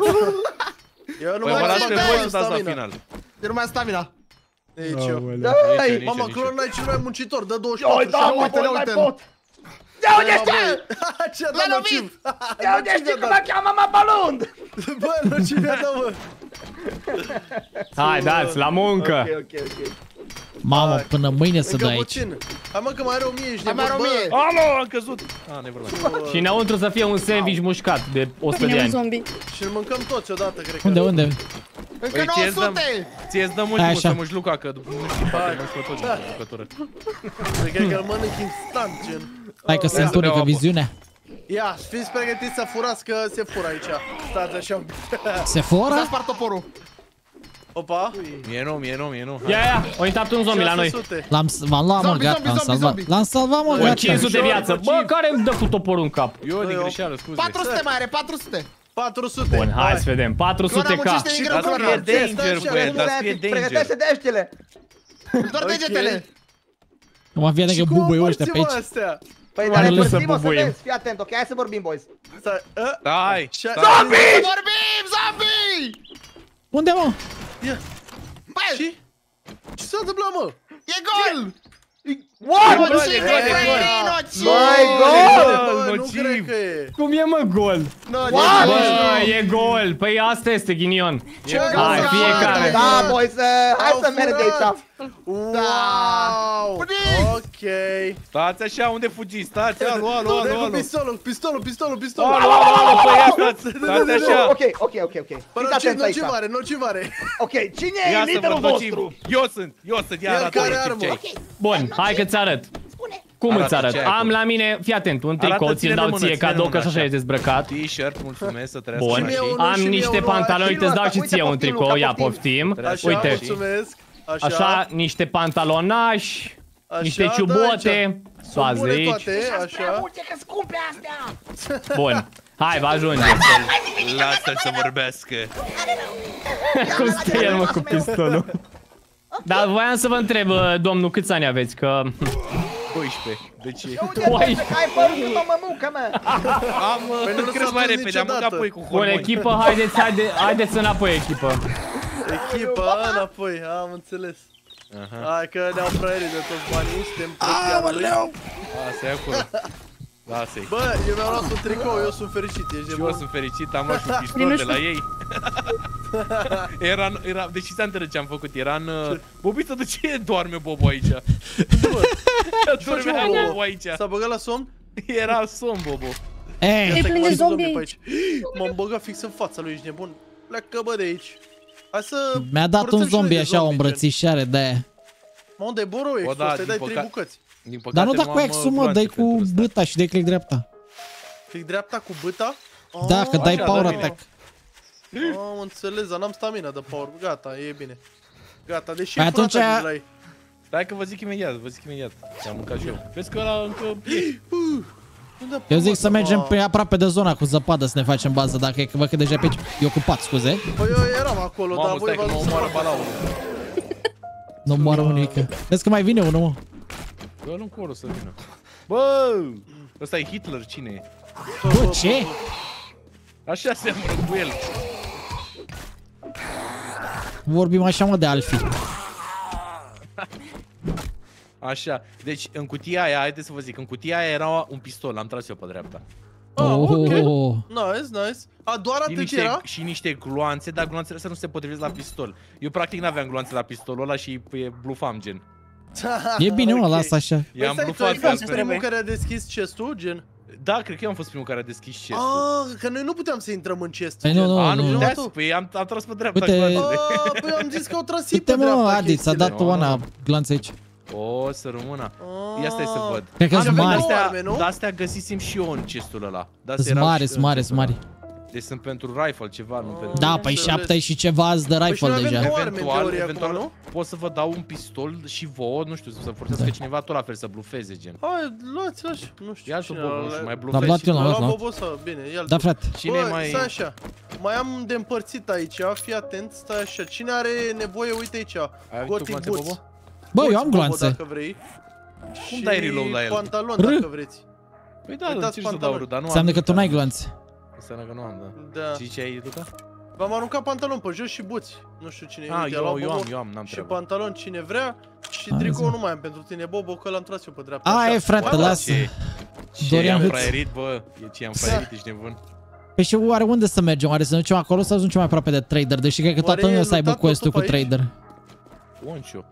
[SPEAKER 4] Eu nu
[SPEAKER 2] păi
[SPEAKER 4] mai
[SPEAKER 2] vă las
[SPEAKER 4] am
[SPEAKER 2] pe
[SPEAKER 4] stamina.
[SPEAKER 2] voi să dați la final.
[SPEAKER 6] Eu nu mai am stamina.
[SPEAKER 4] Nici eu.
[SPEAKER 7] Dai!
[SPEAKER 2] Nici eu,
[SPEAKER 4] Mamă,
[SPEAKER 2] nici eu.
[SPEAKER 4] Clorna e cel mai muncitor, dă douăzeci și
[SPEAKER 7] Ioi,
[SPEAKER 4] patru.
[SPEAKER 7] da,
[SPEAKER 4] și-
[SPEAKER 7] mă,
[SPEAKER 6] uite-l,
[SPEAKER 7] voi mai
[SPEAKER 6] uite-l.
[SPEAKER 7] pot! Ia uite ăștia!
[SPEAKER 4] Ce
[SPEAKER 6] L-a
[SPEAKER 4] da
[SPEAKER 6] lovit!
[SPEAKER 4] nociv?
[SPEAKER 7] Ia uite ăștia că mă cheamă mă balund!
[SPEAKER 4] Bă, nociv i-a dat, mă.
[SPEAKER 5] Hai, dați, la muncă.
[SPEAKER 7] Ok, ok, ok.
[SPEAKER 1] Mamă, până mâine să
[SPEAKER 4] Încă
[SPEAKER 1] dai aici.
[SPEAKER 4] puțin. Hai mă că mai are o mie, ești
[SPEAKER 6] Hai mai
[SPEAKER 4] nebun,
[SPEAKER 6] are o mie.
[SPEAKER 4] bă.
[SPEAKER 2] Alo, am căzut! Ah, nevermind.
[SPEAKER 5] Și înăuntru să fie un sandwich mușcat de o sută de
[SPEAKER 3] Vine un
[SPEAKER 5] ani.
[SPEAKER 3] zombie.
[SPEAKER 4] Și îl mâncăm toți odată, cred că.
[SPEAKER 1] Unde, unde?
[SPEAKER 6] Încă
[SPEAKER 2] Păi ție-ți dăm,
[SPEAKER 6] nouă sute!
[SPEAKER 2] ție-ți dăm
[SPEAKER 1] Hai
[SPEAKER 2] ultimul
[SPEAKER 1] așa.
[SPEAKER 2] să muși Luca, că nu știi, poate nu știu toți în jucătură.
[SPEAKER 4] Cred că îl mănânc instant, gen.
[SPEAKER 1] Hai că se
[SPEAKER 2] Ia să beau
[SPEAKER 1] întunecă
[SPEAKER 2] apă.
[SPEAKER 1] viziunea.
[SPEAKER 4] Ia, fiți pregătiți să furați, că se fură aici. Stați așa un pic.
[SPEAKER 1] Se
[SPEAKER 6] S-a
[SPEAKER 1] fură?
[SPEAKER 6] spart toporul.
[SPEAKER 4] Opa.
[SPEAKER 2] Mie nu, mie nu, mie nu.
[SPEAKER 5] Ia, ia, a intrat un zombie la noi.
[SPEAKER 4] șase sute.
[SPEAKER 1] L-am v-am luat, mă,
[SPEAKER 6] Zombie,
[SPEAKER 1] gata,
[SPEAKER 6] zombie,
[SPEAKER 1] l-am
[SPEAKER 6] zombie,
[SPEAKER 1] salvat.
[SPEAKER 6] zombie.
[SPEAKER 1] L-am salvat, mă,
[SPEAKER 5] Cu
[SPEAKER 1] gata.
[SPEAKER 5] cinci sute de viață. Bă, care îmi dă cu toporul în cap?
[SPEAKER 2] Eu din
[SPEAKER 4] Eu-
[SPEAKER 2] greșeală, scuze.
[SPEAKER 6] patru sute mai are, patru sute.
[SPEAKER 4] patru sute.
[SPEAKER 5] Bun, hai să vedem. patru sute
[SPEAKER 6] Clona
[SPEAKER 5] K.
[SPEAKER 6] muncește din greu,
[SPEAKER 2] Dar să
[SPEAKER 6] Clona.
[SPEAKER 2] fie danger,
[SPEAKER 4] stai,
[SPEAKER 2] băieți, dar să fie
[SPEAKER 7] Pregătește-
[SPEAKER 2] danger.
[SPEAKER 7] Pregătește deștile!
[SPEAKER 6] Doar degetele.
[SPEAKER 1] Nu mă vede că bubuie ăștia pe aici.
[SPEAKER 4] Astea?
[SPEAKER 7] Păi,
[SPEAKER 5] Hai,
[SPEAKER 7] dar ne
[SPEAKER 5] lăsă
[SPEAKER 7] părțim, o să
[SPEAKER 5] bubuim.
[SPEAKER 7] vezi, fii atent, ok? Hai să vorbim, boys.
[SPEAKER 4] Stai, ă?
[SPEAKER 2] Stai,
[SPEAKER 4] Și-
[SPEAKER 2] stai.
[SPEAKER 6] Vorbim, zombie!
[SPEAKER 1] Unde, mă?
[SPEAKER 4] Ia.
[SPEAKER 6] Băi,
[SPEAKER 4] Și? Ce s-a întâmplat, mă?
[SPEAKER 6] e gol!
[SPEAKER 7] What?
[SPEAKER 2] Bă,
[SPEAKER 6] Nociv,
[SPEAKER 2] e gol, e
[SPEAKER 6] băi,
[SPEAKER 2] gol.
[SPEAKER 6] nociv!
[SPEAKER 7] Băi, gol!
[SPEAKER 4] Bă, nu
[SPEAKER 2] nociv.
[SPEAKER 4] cred că e.
[SPEAKER 5] Cum e, mă, gol?
[SPEAKER 6] Nociv.
[SPEAKER 7] What?
[SPEAKER 5] Bă, e gol. Păi asta este ghinion.
[SPEAKER 4] Ce
[SPEAKER 5] Hai,
[SPEAKER 4] gol?
[SPEAKER 5] fiecare.
[SPEAKER 7] Da, boys, uh, hai
[SPEAKER 4] Au
[SPEAKER 7] să mergem de
[SPEAKER 4] furat.
[SPEAKER 7] aici.
[SPEAKER 4] Wow!
[SPEAKER 6] Please.
[SPEAKER 4] Ok.
[SPEAKER 2] Stați așa, unde fugiți? Stați, alo, alo,
[SPEAKER 4] Dă-i
[SPEAKER 2] alo,
[SPEAKER 4] cu
[SPEAKER 2] alo.
[SPEAKER 4] pistolul, pistolul, pistolul, pistolul.
[SPEAKER 2] Alo, alo, alo, păi ia stați, stați așa.
[SPEAKER 7] Ok, ok, ok, ok.
[SPEAKER 4] Bă,
[SPEAKER 7] Fiți
[SPEAKER 4] nociv,
[SPEAKER 7] atenți aici.
[SPEAKER 4] nocivare, nocivare.
[SPEAKER 7] Ok, cine e
[SPEAKER 2] Ia să
[SPEAKER 7] liderul
[SPEAKER 2] văd nociv.
[SPEAKER 7] vostru?
[SPEAKER 2] Eu sunt, eu sunt, ia
[SPEAKER 4] El
[SPEAKER 2] arată
[SPEAKER 4] care
[SPEAKER 2] ce
[SPEAKER 4] armă.
[SPEAKER 2] ai.
[SPEAKER 5] Bun, hai că-ți arăt. Cum
[SPEAKER 2] Arată
[SPEAKER 5] îți arăt?
[SPEAKER 2] ce ai
[SPEAKER 5] Am
[SPEAKER 2] acolo.
[SPEAKER 5] la mine, fii atent, un tricou,
[SPEAKER 2] Arată,
[SPEAKER 5] ți-l
[SPEAKER 2] ține-l
[SPEAKER 5] dau
[SPEAKER 2] în mână,
[SPEAKER 5] ție
[SPEAKER 2] ține-l în
[SPEAKER 5] cadou, că
[SPEAKER 2] mână,
[SPEAKER 5] așa
[SPEAKER 2] așa.
[SPEAKER 5] ești dezbrăcat.
[SPEAKER 2] T-shirt, mulțumesc, să trăiască
[SPEAKER 5] Bun.
[SPEAKER 2] așa și...
[SPEAKER 4] Eu-
[SPEAKER 5] Am
[SPEAKER 4] și mie
[SPEAKER 5] niște
[SPEAKER 4] unul,
[SPEAKER 5] pantaloni,
[SPEAKER 7] și
[SPEAKER 5] te dau
[SPEAKER 7] ăsta,
[SPEAKER 5] și
[SPEAKER 7] uite,
[SPEAKER 5] ție un
[SPEAKER 7] poftim,
[SPEAKER 5] tricou,
[SPEAKER 7] Luca,
[SPEAKER 5] ia
[SPEAKER 7] poftim.
[SPEAKER 5] poftim.
[SPEAKER 4] Așa,
[SPEAKER 5] Uite,
[SPEAKER 4] mulțumesc. Așa,
[SPEAKER 5] așa, niște pantalonași,
[SPEAKER 4] așa,
[SPEAKER 5] niște
[SPEAKER 4] da,
[SPEAKER 5] ciubote,
[SPEAKER 4] Sunt
[SPEAKER 5] toate
[SPEAKER 4] bune
[SPEAKER 5] aici.
[SPEAKER 4] toate,
[SPEAKER 7] Prea
[SPEAKER 4] așa.
[SPEAKER 7] multe că scumpe astea!
[SPEAKER 5] Bun. Hai, va ajunge.
[SPEAKER 2] Lasă-l să vorbească.
[SPEAKER 5] Cum stă el, mă, cu pistolul? Dar voiam să vă întreb, domnul, câți ani aveți? Că...
[SPEAKER 2] doisprezece. Deci...
[SPEAKER 7] Uite,
[SPEAKER 5] Oi.
[SPEAKER 7] că ai părut după mămucă, mă!
[SPEAKER 2] Am...
[SPEAKER 4] Păi nu
[SPEAKER 2] Cresc
[SPEAKER 4] s-a
[SPEAKER 2] mai
[SPEAKER 4] dus
[SPEAKER 2] repede, am mâncat
[SPEAKER 4] niciodată.
[SPEAKER 2] apoi cu
[SPEAKER 5] Bun,
[SPEAKER 2] hormoni.
[SPEAKER 5] echipă, haideți, haide, haideți înapoi, echipă.
[SPEAKER 4] Echipa, înapoi, am înțeles. Hai că ne-au fraierii de toți banii, suntem proprianului.
[SPEAKER 2] Lasă-i acolo. Lasă-i.
[SPEAKER 4] Bă, eu mi-am luat un tricou, eu sunt fericit, ești
[SPEAKER 2] Și
[SPEAKER 4] de
[SPEAKER 2] eu
[SPEAKER 4] bun.
[SPEAKER 2] sunt fericit, am luat și un pistol
[SPEAKER 3] Bine,
[SPEAKER 2] de
[SPEAKER 3] știu.
[SPEAKER 2] la ei. Era, era, deci știți antrenă ce am făcut, era în... uh, Bobiță, de ce doarme Bobo aici? Dormea
[SPEAKER 4] Bobo?
[SPEAKER 2] Bobo aici.
[SPEAKER 4] S-a băgat la somn?
[SPEAKER 2] Era somn, Bobo.
[SPEAKER 1] Ei,
[SPEAKER 3] E plin de
[SPEAKER 4] Stai că
[SPEAKER 3] zombie
[SPEAKER 4] pe
[SPEAKER 3] aici.
[SPEAKER 4] M-am băgat fix în fața lui, ești nebun. Pleacă bă de aici. Hai să...
[SPEAKER 1] mi-a dat
[SPEAKER 4] curățăm
[SPEAKER 1] un
[SPEAKER 4] și noi
[SPEAKER 1] zombie
[SPEAKER 4] de
[SPEAKER 1] așa, o
[SPEAKER 4] zombie, gen.
[SPEAKER 1] îmbrățișare de aia.
[SPEAKER 4] Mă, unde e boroiec?
[SPEAKER 2] Bă, da,
[SPEAKER 4] Să-i dai
[SPEAKER 2] din
[SPEAKER 4] trei
[SPEAKER 2] păcat-
[SPEAKER 4] bucăți.
[SPEAKER 2] Din păcate,
[SPEAKER 1] Dar nu da
[SPEAKER 2] am,
[SPEAKER 1] cu
[SPEAKER 2] uh,
[SPEAKER 1] X-ul, mă,
[SPEAKER 2] gloanțe
[SPEAKER 1] dai cu
[SPEAKER 2] pentru ăsta.
[SPEAKER 1] băta și de click dreapta.
[SPEAKER 4] Click dreapta cu bâta?
[SPEAKER 1] Da, că
[SPEAKER 4] Ah,
[SPEAKER 1] dai
[SPEAKER 2] așa,
[SPEAKER 1] power
[SPEAKER 2] da, bine.
[SPEAKER 1] attack.
[SPEAKER 4] Am înțeles, dar n-am stamina de power. Gata, e bine. Gata, deși
[SPEAKER 1] Păi
[SPEAKER 4] e
[SPEAKER 1] atunci-
[SPEAKER 4] furata de la ei.
[SPEAKER 2] Stai că vă zic imediat, vă zic imediat. Am mâncat și eu. Vezi că ăla încă e.
[SPEAKER 4] Unde
[SPEAKER 1] Eu zic să
[SPEAKER 4] mă?
[SPEAKER 1] mergem pe aproape de zona cu zăpadă să ne facem bază, dacă e că văd că deja pe aici e ocupat, scuze.
[SPEAKER 4] Păi eu eram acolo, dar
[SPEAKER 2] Mamă,
[SPEAKER 4] voi
[SPEAKER 2] stai că mă
[SPEAKER 4] v-ați
[SPEAKER 2] omoară
[SPEAKER 4] dus să
[SPEAKER 2] balaurul.
[SPEAKER 1] Nu moară unică. Vezi că mai vine unul, mă.
[SPEAKER 2] Bă, nu coro să vină. Bă! Ăsta e Hitler, cine e?
[SPEAKER 1] Bă, ce?
[SPEAKER 2] Așa seamănă cu el.
[SPEAKER 1] Vorbim așa, mă, de alfi.
[SPEAKER 2] Așa, deci în cutia aia, haideți să vă zic, în cutia aia era un pistol, l-am tras eu pe dreapta.
[SPEAKER 4] Ah, ok.
[SPEAKER 1] Oh.
[SPEAKER 4] Nice, nice. A, doar
[SPEAKER 2] Și
[SPEAKER 4] atât
[SPEAKER 2] niște,
[SPEAKER 4] era?
[SPEAKER 2] și niște gloanțe, dar gloanțele astea nu se potrivesc la pistol. Eu practic n-aveam gloanțe la pistolul ăla și e blufam, gen.
[SPEAKER 1] E bine, mă,
[SPEAKER 4] Ok.
[SPEAKER 1] lasă așa.
[SPEAKER 4] Păi
[SPEAKER 2] I-am
[SPEAKER 4] stai, tu
[SPEAKER 2] blufat
[SPEAKER 4] ai
[SPEAKER 2] pe
[SPEAKER 4] fost
[SPEAKER 2] altfel.
[SPEAKER 4] primul care a deschis chest-ul, gen?
[SPEAKER 2] Da, cred că eu am fost primul care a deschis chestul.
[SPEAKER 4] Ah, că noi nu puteam să intrăm în chest.
[SPEAKER 1] Păi nu, nu,
[SPEAKER 2] A, nu
[SPEAKER 1] nu.
[SPEAKER 2] puteați?
[SPEAKER 4] tu.
[SPEAKER 2] Păi am, am tras pe dreapta
[SPEAKER 1] Uite-
[SPEAKER 2] gloanțele.
[SPEAKER 4] Ah, păi am zis că au tras ei
[SPEAKER 1] Uite,
[SPEAKER 4] pe
[SPEAKER 1] mă,
[SPEAKER 4] dreapta
[SPEAKER 1] Adi, ți-a dat
[SPEAKER 4] chestiile.
[SPEAKER 1] Oana glanț aici.
[SPEAKER 2] O, să rămână.
[SPEAKER 4] Ah.
[SPEAKER 2] Ia stai să văd.
[SPEAKER 1] Cred că
[SPEAKER 2] Ah,
[SPEAKER 1] sunt
[SPEAKER 2] dar
[SPEAKER 1] mari.
[SPEAKER 2] astea,
[SPEAKER 4] Arme, nu?
[SPEAKER 2] dar astea găsisem și eu în chestul ăla. Dar
[SPEAKER 1] Sunt mari, sunt mari, sunt mari.
[SPEAKER 2] Deci sunt pentru rifle ceva, nu pentru...
[SPEAKER 1] Da, păi
[SPEAKER 4] înțeles.
[SPEAKER 1] șapte și ceva azi de
[SPEAKER 4] Păi și
[SPEAKER 1] rifle
[SPEAKER 4] noi avem
[SPEAKER 1] deja.
[SPEAKER 4] două arme în
[SPEAKER 2] Eventual,
[SPEAKER 4] teorie
[SPEAKER 2] eventual
[SPEAKER 4] acum, nu?
[SPEAKER 2] pot să vă dau un pistol și vouă, nu știu, să forțească cineva tot la fel să blufeze, gen.
[SPEAKER 4] Hai, luați așa, nu știu
[SPEAKER 2] Ia tu
[SPEAKER 4] cine
[SPEAKER 2] Bobo
[SPEAKER 4] ăla.
[SPEAKER 2] și mai
[SPEAKER 1] L-am
[SPEAKER 2] blufezi
[SPEAKER 1] luat
[SPEAKER 2] și
[SPEAKER 1] eu,
[SPEAKER 2] tu.
[SPEAKER 1] l-am
[SPEAKER 4] L-am
[SPEAKER 1] luat,
[SPEAKER 4] luat
[SPEAKER 1] nu?
[SPEAKER 4] Bobo sau? Bine, ia-l
[SPEAKER 1] Da,
[SPEAKER 4] tu.
[SPEAKER 1] frate.
[SPEAKER 2] Cine
[SPEAKER 4] Bă,
[SPEAKER 2] mai...
[SPEAKER 4] stai așa. Mai am de împărțit aici, fii atent, stai așa. Cine are nevoie, uite aici.
[SPEAKER 2] Ai tu
[SPEAKER 4] Gothic
[SPEAKER 2] gloanțe,
[SPEAKER 4] boots.
[SPEAKER 2] Bobo?
[SPEAKER 1] Bă, eu
[SPEAKER 4] Boots,
[SPEAKER 1] am
[SPEAKER 4] Bobo,
[SPEAKER 1] gloanțe.
[SPEAKER 4] dacă vrei.
[SPEAKER 2] Cum
[SPEAKER 4] Și
[SPEAKER 2] dai reload la el?
[SPEAKER 4] pantalon,
[SPEAKER 1] R.
[SPEAKER 4] dacă vreți.
[SPEAKER 2] Păi da,
[SPEAKER 4] Uitați
[SPEAKER 2] încerc să dau
[SPEAKER 4] pantaloni.
[SPEAKER 2] râd, dar nu
[SPEAKER 1] Înseamnă
[SPEAKER 2] am.
[SPEAKER 1] că tu n-ai gloanțe.
[SPEAKER 2] Înseamnă că nu am, da.
[SPEAKER 4] Da.
[SPEAKER 2] Și ce ai, Luca?
[SPEAKER 4] V-am aruncat pantalon pe jos și buți. Nu știu cine
[SPEAKER 2] Ah,
[SPEAKER 4] uite, a
[SPEAKER 2] eu,
[SPEAKER 4] luat
[SPEAKER 2] eu
[SPEAKER 4] Bobo.
[SPEAKER 2] am, eu am, n-am
[SPEAKER 4] Și
[SPEAKER 2] treabă.
[SPEAKER 4] pantalon cine vrea. Și
[SPEAKER 1] Hai,
[SPEAKER 4] tricou
[SPEAKER 1] zi.
[SPEAKER 4] nu mai am pentru tine, Bobo, că l-am tras eu pe dreapta.
[SPEAKER 1] A,
[SPEAKER 4] așa.
[SPEAKER 1] e, frate,
[SPEAKER 4] Wow.
[SPEAKER 1] lasă.
[SPEAKER 2] Ce, ce
[SPEAKER 1] Dorian
[SPEAKER 2] am
[SPEAKER 1] Hâț.
[SPEAKER 2] fraierit, bă, e ce am fraierit, ești nebun.
[SPEAKER 1] Păi și oare unde să mergem? Oare să ne ducem acolo sau să ducem mai aproape de trader? Deși cred că
[SPEAKER 4] Oare
[SPEAKER 1] toată lumea
[SPEAKER 4] e
[SPEAKER 1] să aibă
[SPEAKER 4] luptat
[SPEAKER 1] quest-ul cu
[SPEAKER 4] totul pe aici?
[SPEAKER 1] trader.
[SPEAKER 2] Oncio.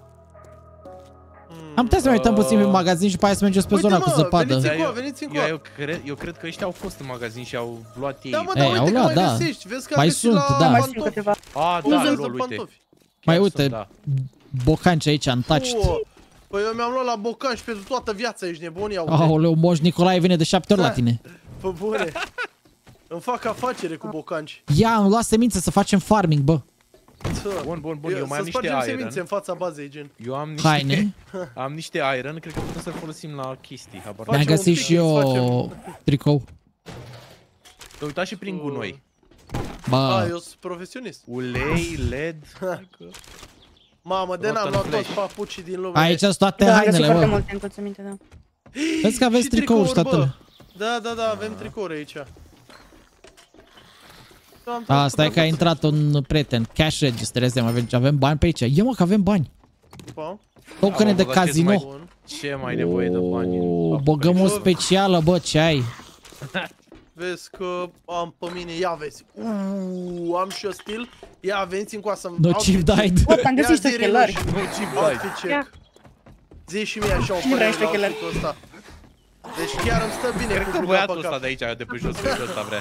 [SPEAKER 4] Hmm.
[SPEAKER 1] Am putea să ne uităm
[SPEAKER 2] Uh,
[SPEAKER 1] puțin pe magazin și pe aia să mergem pe
[SPEAKER 4] Uite,
[SPEAKER 1] zona
[SPEAKER 4] mă,
[SPEAKER 1] cu zăpadă.
[SPEAKER 4] veniți
[SPEAKER 2] Da,
[SPEAKER 4] încoa,
[SPEAKER 2] eu-
[SPEAKER 4] veniți
[SPEAKER 2] Eu,
[SPEAKER 4] încoa.
[SPEAKER 2] eu, cred, eu cred că ăștia au fost în magazin și au luat ei.
[SPEAKER 4] Da, mă,
[SPEAKER 1] Ei,
[SPEAKER 4] dar uite
[SPEAKER 1] au
[SPEAKER 4] că
[SPEAKER 1] luat,
[SPEAKER 4] mai
[SPEAKER 1] da.
[SPEAKER 4] găsești. Vezi că
[SPEAKER 1] Mai
[SPEAKER 4] am găsit
[SPEAKER 1] sunt,
[SPEAKER 4] la
[SPEAKER 1] da.
[SPEAKER 3] Mai sunt
[SPEAKER 4] pantofi.
[SPEAKER 3] câteva.
[SPEAKER 2] A,
[SPEAKER 4] Uză
[SPEAKER 2] da,
[SPEAKER 4] de
[SPEAKER 2] lol, uite.
[SPEAKER 4] pantofi.
[SPEAKER 1] Mai
[SPEAKER 2] Chiar
[SPEAKER 1] uite,
[SPEAKER 2] sunt, da.
[SPEAKER 1] bocanci aici, untouched.
[SPEAKER 4] Uă, Păi eu mi-am luat la bocanci pentru toată viața, ești nebun, iau.
[SPEAKER 1] Aoleu, Moș Nicolae vine de șapte ori la tine.
[SPEAKER 4] Pe bune. Îmi fac afacere cu bocanci.
[SPEAKER 1] Ia, am luat semințe să facem farming, bă.
[SPEAKER 2] Bun, bun, bun, eu mai
[SPEAKER 4] Să
[SPEAKER 2] am niște
[SPEAKER 4] spargem semințe
[SPEAKER 2] iron.
[SPEAKER 4] în fața bazei, gen.
[SPEAKER 2] Eu am niște,
[SPEAKER 1] Haine.
[SPEAKER 2] am niște iron, cred că putem să-l folosim la chestii, habar.
[SPEAKER 1] Mi-am
[SPEAKER 4] Facem un
[SPEAKER 1] găsit
[SPEAKER 4] pic,
[SPEAKER 1] și eu
[SPEAKER 4] facem.
[SPEAKER 1] tricou.
[SPEAKER 2] Te uitați și prin gunoi.
[SPEAKER 4] A,
[SPEAKER 1] Bă,
[SPEAKER 4] eu sunt profesionist.
[SPEAKER 2] Ulei, led.
[SPEAKER 4] Mamă, de n-am
[SPEAKER 2] Rotten
[SPEAKER 4] luat toți
[SPEAKER 2] flash.
[SPEAKER 4] papucii din lume.
[SPEAKER 1] aici sunt toate
[SPEAKER 3] Da, am găsit
[SPEAKER 1] hainele,
[SPEAKER 3] foarte
[SPEAKER 1] bă.
[SPEAKER 3] multe încălțăminte, da.
[SPEAKER 1] Vezi că aveți
[SPEAKER 4] Și
[SPEAKER 1] tricouri și
[SPEAKER 4] tricouri,
[SPEAKER 1] toate.
[SPEAKER 4] bă. Da, da, da, avem tricouri aici. Am
[SPEAKER 1] A,
[SPEAKER 4] tot
[SPEAKER 1] stai că a
[SPEAKER 4] tot.
[SPEAKER 1] intrat un prieten. Cash register, este, avem, avem bani pe aici. Ia mă că avem bani.
[SPEAKER 4] Pa.
[SPEAKER 1] Tocane
[SPEAKER 2] Am
[SPEAKER 1] de
[SPEAKER 2] băgat
[SPEAKER 1] casino.
[SPEAKER 2] mai-
[SPEAKER 4] Bun.
[SPEAKER 2] Ce mai ai nevoie de bani?
[SPEAKER 1] O, băgăm o specială, bă, ce ai?
[SPEAKER 4] Vezi că am pe mine, ia vezi. Uuu, am și o stil. Ia, veniți în coasă.
[SPEAKER 1] Nociv died.
[SPEAKER 3] Bă, am găsit niște ochelari.
[SPEAKER 4] Outfit check.
[SPEAKER 3] Ia.
[SPEAKER 4] Zi și mie așa o
[SPEAKER 3] Cine vrea
[SPEAKER 4] părere
[SPEAKER 3] niște
[SPEAKER 4] la
[SPEAKER 3] ochelari?
[SPEAKER 4] outfit-ul ăsta. Deci chiar îmi stă bine
[SPEAKER 2] Cred
[SPEAKER 4] cu
[SPEAKER 2] că
[SPEAKER 4] gluga
[SPEAKER 2] băiatul
[SPEAKER 4] pe
[SPEAKER 2] ăsta
[SPEAKER 4] cap.
[SPEAKER 2] de aici, de pe jos, cred că ăsta vrea.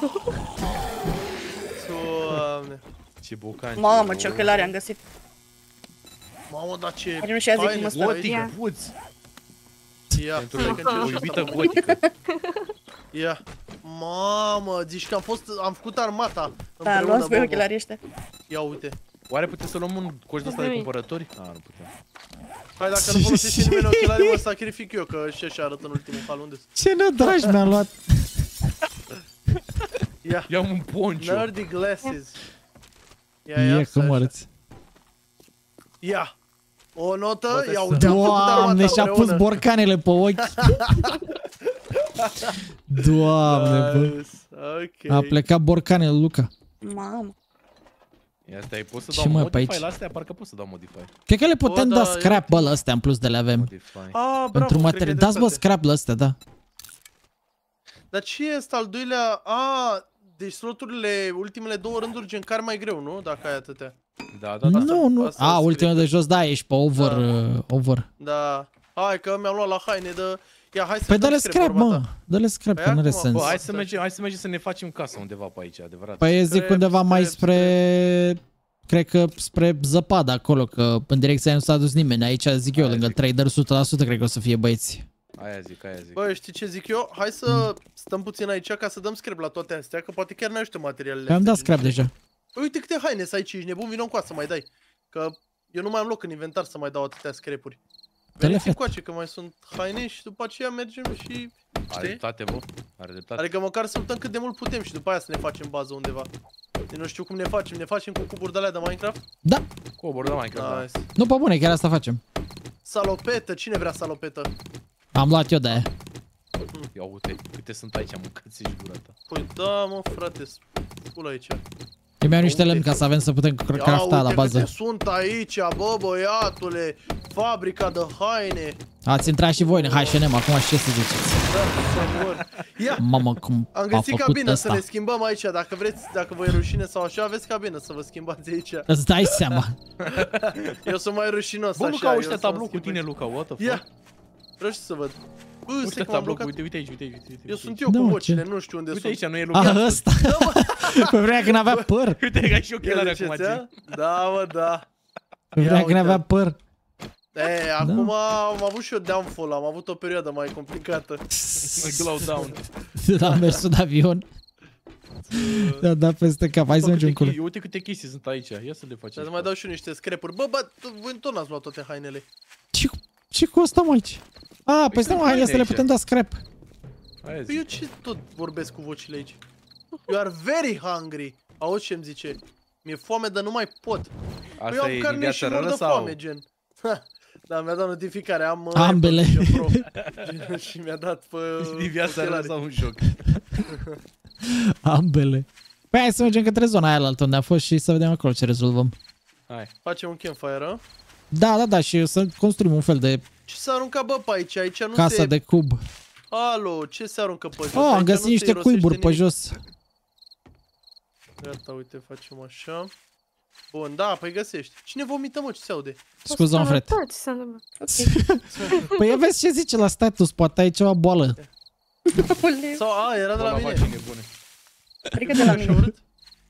[SPEAKER 4] Doamne.
[SPEAKER 2] Ce bocanci.
[SPEAKER 3] Mamă, ce ochelari am găsit.
[SPEAKER 4] Mamă, dar ce
[SPEAKER 3] Are nu știa zic
[SPEAKER 4] faine
[SPEAKER 3] cum
[SPEAKER 4] sunt
[SPEAKER 3] ăsta.
[SPEAKER 4] aici.
[SPEAKER 3] Ia.
[SPEAKER 2] Puți.
[SPEAKER 4] Ia,
[SPEAKER 2] Pentru
[SPEAKER 4] stai că
[SPEAKER 2] o
[SPEAKER 4] încerc
[SPEAKER 2] iubită
[SPEAKER 4] asta.
[SPEAKER 2] gotică.
[SPEAKER 4] Ia. Mamă, zici că am fost, am făcut armata
[SPEAKER 3] Da,
[SPEAKER 4] împreună,
[SPEAKER 3] luați voi
[SPEAKER 4] Bobo.
[SPEAKER 3] ochelarii ăștia.
[SPEAKER 4] Ia uite.
[SPEAKER 2] Oare putem să luăm un coș de ăsta de cumpărători? Ah, nu putem.
[SPEAKER 4] Hai, dacă nu folosește nimeni ochelarii, mă sacrific eu, că și așa arăt în ultimul hal, unde
[SPEAKER 1] Ce nădrași mi-am luat.
[SPEAKER 4] Ia.
[SPEAKER 2] Ia un poncho.
[SPEAKER 4] Nerdy glasses. Ia, ia,
[SPEAKER 1] Ia
[SPEAKER 4] stai
[SPEAKER 1] cum
[SPEAKER 4] așa.
[SPEAKER 1] arăți.
[SPEAKER 4] Ia. O notă,
[SPEAKER 2] Bă,
[SPEAKER 4] ia
[SPEAKER 2] să-
[SPEAKER 4] uite, am făcut
[SPEAKER 1] Doamne,
[SPEAKER 4] armata
[SPEAKER 1] și-a pus
[SPEAKER 4] împreună.
[SPEAKER 1] borcanele pe ochi. Doamne, bă.
[SPEAKER 4] Nice. Ok.
[SPEAKER 1] A plecat borcanele, Luca.
[SPEAKER 3] Mamă.
[SPEAKER 2] Ia stai, pot să
[SPEAKER 1] Ce
[SPEAKER 2] dau
[SPEAKER 1] mai
[SPEAKER 2] modify
[SPEAKER 1] pe aici?
[SPEAKER 2] la astea? Parcă pot să dau modify.
[SPEAKER 1] Cred că le putem
[SPEAKER 4] Bă,
[SPEAKER 1] da
[SPEAKER 4] da,
[SPEAKER 1] scrap, bă, la astea în plus de le avem.
[SPEAKER 2] Modify.
[SPEAKER 4] Ah, bravo,
[SPEAKER 1] Pentru
[SPEAKER 4] cred că
[SPEAKER 1] material.
[SPEAKER 4] ai
[SPEAKER 1] Dați, bă,
[SPEAKER 4] dreptate.
[SPEAKER 1] scrap la astea, da.
[SPEAKER 4] Dar ce e ăsta al doilea? A, deci sloturile, ultimele două rânduri gen car mai greu, nu? Dacă ai atâtea.
[SPEAKER 2] Da, da, da.
[SPEAKER 1] Nu, nu.
[SPEAKER 4] asta
[SPEAKER 1] A,
[SPEAKER 4] scrie.
[SPEAKER 1] ultimul de jos, da, ești pe over,
[SPEAKER 4] Da.
[SPEAKER 1] uh, over.
[SPEAKER 4] Da. Hai că mi-am luat la haine de... Ia, hai să
[SPEAKER 1] Păi
[SPEAKER 4] dăm
[SPEAKER 1] dă-le scrap,
[SPEAKER 4] urma
[SPEAKER 1] mă.
[SPEAKER 4] ta.
[SPEAKER 1] Dă-le scrap,
[SPEAKER 4] Păi
[SPEAKER 1] că nu are
[SPEAKER 4] acum,
[SPEAKER 1] sens.
[SPEAKER 2] Bă, hai
[SPEAKER 4] Hai
[SPEAKER 2] să
[SPEAKER 4] să
[SPEAKER 2] mergem, hai să mergem să ne facem casă undeva pe aici, adevărat.
[SPEAKER 1] Păi zic
[SPEAKER 4] Scrap,
[SPEAKER 1] undeva mai
[SPEAKER 4] scrap,
[SPEAKER 1] spre... Cred că spre zăpadă acolo, că în direcția aia nu s-a dus nimeni. Aici zic eu,
[SPEAKER 2] Aia
[SPEAKER 1] lângă
[SPEAKER 2] zic.
[SPEAKER 1] trader o sută la sută cred că o să fie băieți.
[SPEAKER 2] Aia zic, aia zic.
[SPEAKER 4] Bă, știi ce zic eu? Hai să stăm puțin aici ca să dăm scrap la toate astea, că poate chiar ne ajută materialele.
[SPEAKER 1] Că am
[SPEAKER 4] astea,
[SPEAKER 1] dat
[SPEAKER 4] gen.
[SPEAKER 1] scrap deja.
[SPEAKER 4] Păi uite câte haine să ai aici, ești nebun, vină încoa să mai dai. Că eu nu mai am loc în inventar să mai dau atâtea scrap-uri.
[SPEAKER 1] Dă-le,
[SPEAKER 4] Veniți
[SPEAKER 1] frate.
[SPEAKER 4] încoace că mai sunt haine și după aceea mergem și...
[SPEAKER 2] Are
[SPEAKER 4] Știi?
[SPEAKER 2] dreptate, bă. Are dreptate.
[SPEAKER 4] Adică măcar să luptăm cât de mult putem și după aia să ne facem bază undeva. Eu nu știu cum ne facem, ne facem cu cuburi de alea de Minecraft?
[SPEAKER 1] Da,
[SPEAKER 2] Cobor de Minecraft, da.
[SPEAKER 4] Nice.
[SPEAKER 1] nu pe bune, chiar asta facem.
[SPEAKER 4] Salopetă, cine vrea salopetă?
[SPEAKER 1] Am luat eu de aia.
[SPEAKER 2] Ia uite, câte sunt aici, mâncați și gura ta.
[SPEAKER 4] Păi da, mă, frate, spul aici.
[SPEAKER 1] Eu mi-am niște
[SPEAKER 4] Uite.
[SPEAKER 1] lemn ca să avem să putem
[SPEAKER 4] Ia
[SPEAKER 1] crafta la
[SPEAKER 4] uite
[SPEAKER 1] bază.
[SPEAKER 4] câte sunt aici, bă, băiatule, fabrica de haine.
[SPEAKER 1] Ați intrat și voi în H and M acum și ce să ziceți?
[SPEAKER 4] Da, să
[SPEAKER 1] Mamă, cum
[SPEAKER 4] Am
[SPEAKER 1] a
[SPEAKER 4] găsit
[SPEAKER 1] făcut
[SPEAKER 4] cabină să
[SPEAKER 1] ăsta.
[SPEAKER 4] ne schimbăm aici, dacă vreți, dacă vă e rușine sau așa, aveți cabină să vă schimbați aici.
[SPEAKER 1] Îți dai seama.
[SPEAKER 4] Eu sunt mai rușinos
[SPEAKER 2] Bă,
[SPEAKER 4] așa.
[SPEAKER 2] Luca,
[SPEAKER 4] eu
[SPEAKER 2] ăștia
[SPEAKER 4] să mă
[SPEAKER 2] tablou cu
[SPEAKER 4] schimb
[SPEAKER 2] tine,
[SPEAKER 4] aici.
[SPEAKER 2] Luca, what the
[SPEAKER 4] Ia,
[SPEAKER 2] fuck?
[SPEAKER 4] vreau și să văd. Bă,
[SPEAKER 2] Uite
[SPEAKER 4] stai că m-am
[SPEAKER 2] tablou,
[SPEAKER 4] blocat.
[SPEAKER 2] uite, uite aici, uite aici, uite aici.
[SPEAKER 4] Eu sunt eu
[SPEAKER 1] Da,
[SPEAKER 4] cu
[SPEAKER 1] mă,
[SPEAKER 4] vocile,
[SPEAKER 1] ce?
[SPEAKER 4] nu știu unde
[SPEAKER 2] Uite
[SPEAKER 4] sunt.
[SPEAKER 2] aici, nu e Luca.
[SPEAKER 1] Ah, ăsta. Pe vremea când avea păr.
[SPEAKER 2] Uite că ai și ochelari
[SPEAKER 4] Ia
[SPEAKER 2] acum,
[SPEAKER 4] ziceți,
[SPEAKER 2] G.
[SPEAKER 4] a? Da, mă, da.
[SPEAKER 1] Pe
[SPEAKER 4] Ia
[SPEAKER 1] vremea când
[SPEAKER 4] uite.
[SPEAKER 1] avea păr.
[SPEAKER 4] E, acum am avut și eu downfall, am avut o perioadă mai complicată.
[SPEAKER 2] Glow down.
[SPEAKER 1] Am mers în avion. Da, da, peste cap. Hai să
[SPEAKER 2] Bă,
[SPEAKER 1] mergem
[SPEAKER 2] câte
[SPEAKER 1] încolo.
[SPEAKER 2] chi- Uite câte chestii sunt aici, ia să le facem.
[SPEAKER 4] Să mai dau și eu niște scrap-uri. Bă, bă, tu- voi tot n-ați luat toate hainele.
[SPEAKER 1] Ce, ce cu asta, mă, aici? Ah, păi stai, mă, hainele astea le
[SPEAKER 2] aici.
[SPEAKER 1] putem da scrap.
[SPEAKER 2] Aia
[SPEAKER 4] Păi eu
[SPEAKER 2] zic.
[SPEAKER 4] ce tot vorbesc cu vocile aici? You are very hungry. Auzi ce-mi zice? Mi-e foame, dar nu mai pot. Păi eu
[SPEAKER 2] Asta
[SPEAKER 4] am
[SPEAKER 2] e
[SPEAKER 4] carne
[SPEAKER 2] din
[SPEAKER 4] și
[SPEAKER 2] viața
[SPEAKER 4] mor
[SPEAKER 2] rară
[SPEAKER 4] de
[SPEAKER 2] sau?
[SPEAKER 4] foame, gen. Ha, da, mi-a dat notificare, am uh,
[SPEAKER 1] Ambele.
[SPEAKER 4] Apple Vision Pro. Gen, și mi-a dat pe
[SPEAKER 2] Din viața rară
[SPEAKER 4] ochelari.
[SPEAKER 2] sau un joc?
[SPEAKER 1] Ambele. Păi hai să mergem către zona aia la altă unde a fost și să vedem acolo ce rezolvăm.
[SPEAKER 2] Hai.
[SPEAKER 4] Facem un campfire, a?
[SPEAKER 1] Da, da, da, și să construim un fel de
[SPEAKER 4] Ce s-a aruncat, bă, pe aici? Aici nu
[SPEAKER 1] casă
[SPEAKER 4] se...
[SPEAKER 1] de cub.
[SPEAKER 4] Alo, ce se aruncă pe jos?
[SPEAKER 1] Oh, am
[SPEAKER 4] Aici
[SPEAKER 1] găsit
[SPEAKER 4] nu
[SPEAKER 1] niște
[SPEAKER 4] se irosește
[SPEAKER 1] cuiburi pe
[SPEAKER 4] nimic.
[SPEAKER 1] jos.
[SPEAKER 4] Gata, uite, facem așa. Bun, da, păi găsești. Cine vomită, mă, ce se aude?
[SPEAKER 1] Scuză-mă, frate.
[SPEAKER 8] Ce s-a întâmplat?
[SPEAKER 1] Păi vezi ce zice la status, poate ai ceva boală.
[SPEAKER 3] Aoleu.
[SPEAKER 4] Sau, a, era de la
[SPEAKER 2] La
[SPEAKER 4] mine.
[SPEAKER 2] vaccine bune.
[SPEAKER 3] Adică de la
[SPEAKER 4] Așa
[SPEAKER 3] mine.
[SPEAKER 4] urât?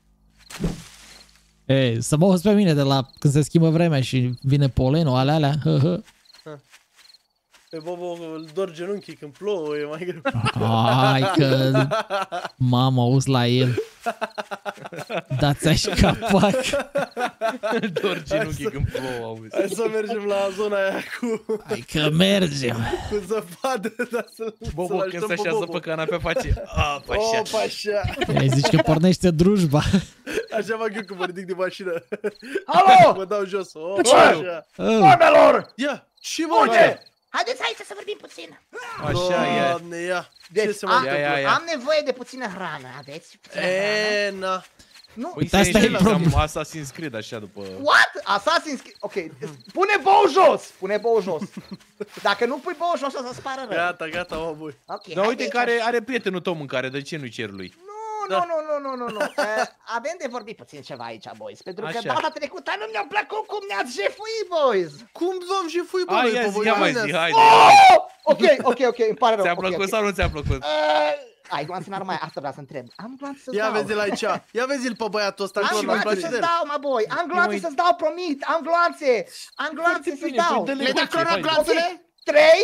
[SPEAKER 1] Ei, să mă auzi pe mine de la când se schimbă vremea și vine polenul, alea, alea. Hă, hă.
[SPEAKER 4] Pe Bobo îl dor genunchii când plouă, e mai greu.
[SPEAKER 1] Hai că m-am auz la el. Dați așa capac.
[SPEAKER 2] Doar genunchii când plouă, auzi.
[SPEAKER 4] Hai să mergem la zona aia cu,
[SPEAKER 1] Hai că mergem.
[SPEAKER 4] cu zăpadă, dar să,
[SPEAKER 2] Bobo,
[SPEAKER 4] să-l
[SPEAKER 2] când se
[SPEAKER 4] ajutăm pe
[SPEAKER 2] așează
[SPEAKER 4] Bobo.
[SPEAKER 2] pe canapea face... A, pașa.
[SPEAKER 4] O, pașa.
[SPEAKER 1] Ei, zici că pornește drujba.
[SPEAKER 4] Așa fac eu când mă ridic din mașină.
[SPEAKER 7] Alo!
[SPEAKER 4] Mă dau jos. O,
[SPEAKER 7] Ce?
[SPEAKER 4] pașa.
[SPEAKER 1] Oh,
[SPEAKER 7] Oamenilor!
[SPEAKER 4] Ia, și mă,
[SPEAKER 7] Unde? Haideți aici să vorbim puțin.
[SPEAKER 2] Așa e.
[SPEAKER 4] Doamne, ia. Ce
[SPEAKER 7] Deci,
[SPEAKER 4] se mai
[SPEAKER 7] am,
[SPEAKER 2] Ia, ia,
[SPEAKER 4] întâmplă?
[SPEAKER 2] ia.
[SPEAKER 7] am nevoie de puțină hrană, aveți? Puțină hrană?
[SPEAKER 4] E, na.
[SPEAKER 7] Nu,
[SPEAKER 2] Păi
[SPEAKER 1] Asta
[SPEAKER 2] asta
[SPEAKER 1] e
[SPEAKER 2] e
[SPEAKER 1] problema.
[SPEAKER 2] Assassin's Creed așa după...
[SPEAKER 7] what? Assassin's Creed, ok, pune bou jos, pune bou jos. Dacă nu pui bou jos, o să-ți pară rău.
[SPEAKER 4] Gata, gata, mă, bui.
[SPEAKER 7] Ok,
[SPEAKER 2] Dar uite
[SPEAKER 7] haideți
[SPEAKER 2] că are, are prietenul tău mâncare, de ce nu-i cer lui?
[SPEAKER 7] Nu,
[SPEAKER 4] Da.
[SPEAKER 7] nu, nu, nu, nu, nu, nu. Uh, avem de vorbit puțin ceva aici, boys, pentru că
[SPEAKER 2] Așa.
[SPEAKER 7] data trecută nu mi-a plăcut cum ne-ați jefuit, boys.
[SPEAKER 4] Cum v-am jefui, bă,
[SPEAKER 2] Hai,
[SPEAKER 4] noi,
[SPEAKER 2] ia
[SPEAKER 4] pe
[SPEAKER 2] zi,
[SPEAKER 4] voi?
[SPEAKER 2] ia mai
[SPEAKER 4] Bine.
[SPEAKER 2] zi, haide.
[SPEAKER 7] Oh! Ok, ok, ok, îmi pare rău.
[SPEAKER 2] Ți-a
[SPEAKER 7] ok,
[SPEAKER 2] plăcut
[SPEAKER 7] ok.
[SPEAKER 2] sau nu ți-a plăcut?
[SPEAKER 7] Uh, ai gloanțe normale, asta vreau să întreb. Am gloanțe să-ți
[SPEAKER 4] Ia
[SPEAKER 7] dau.
[SPEAKER 4] vezi-l aici. Ia vezi-l pe băiatul ăsta
[SPEAKER 7] Am
[SPEAKER 4] acolo, îmi
[SPEAKER 7] gloanțe
[SPEAKER 4] place de
[SPEAKER 7] să-ți
[SPEAKER 4] el.
[SPEAKER 7] dau, mă, boy. Am gloanțe
[SPEAKER 2] Măi.
[SPEAKER 7] să-ți dau, promit. Am gloanțe. Am gloanțe
[SPEAKER 2] Foarte
[SPEAKER 7] să-ți
[SPEAKER 2] bine,
[SPEAKER 7] dau.
[SPEAKER 2] păi dă-le
[SPEAKER 6] Le da
[SPEAKER 2] goții,
[SPEAKER 6] clora
[SPEAKER 2] haide.
[SPEAKER 6] gloanțele?
[SPEAKER 7] Trei,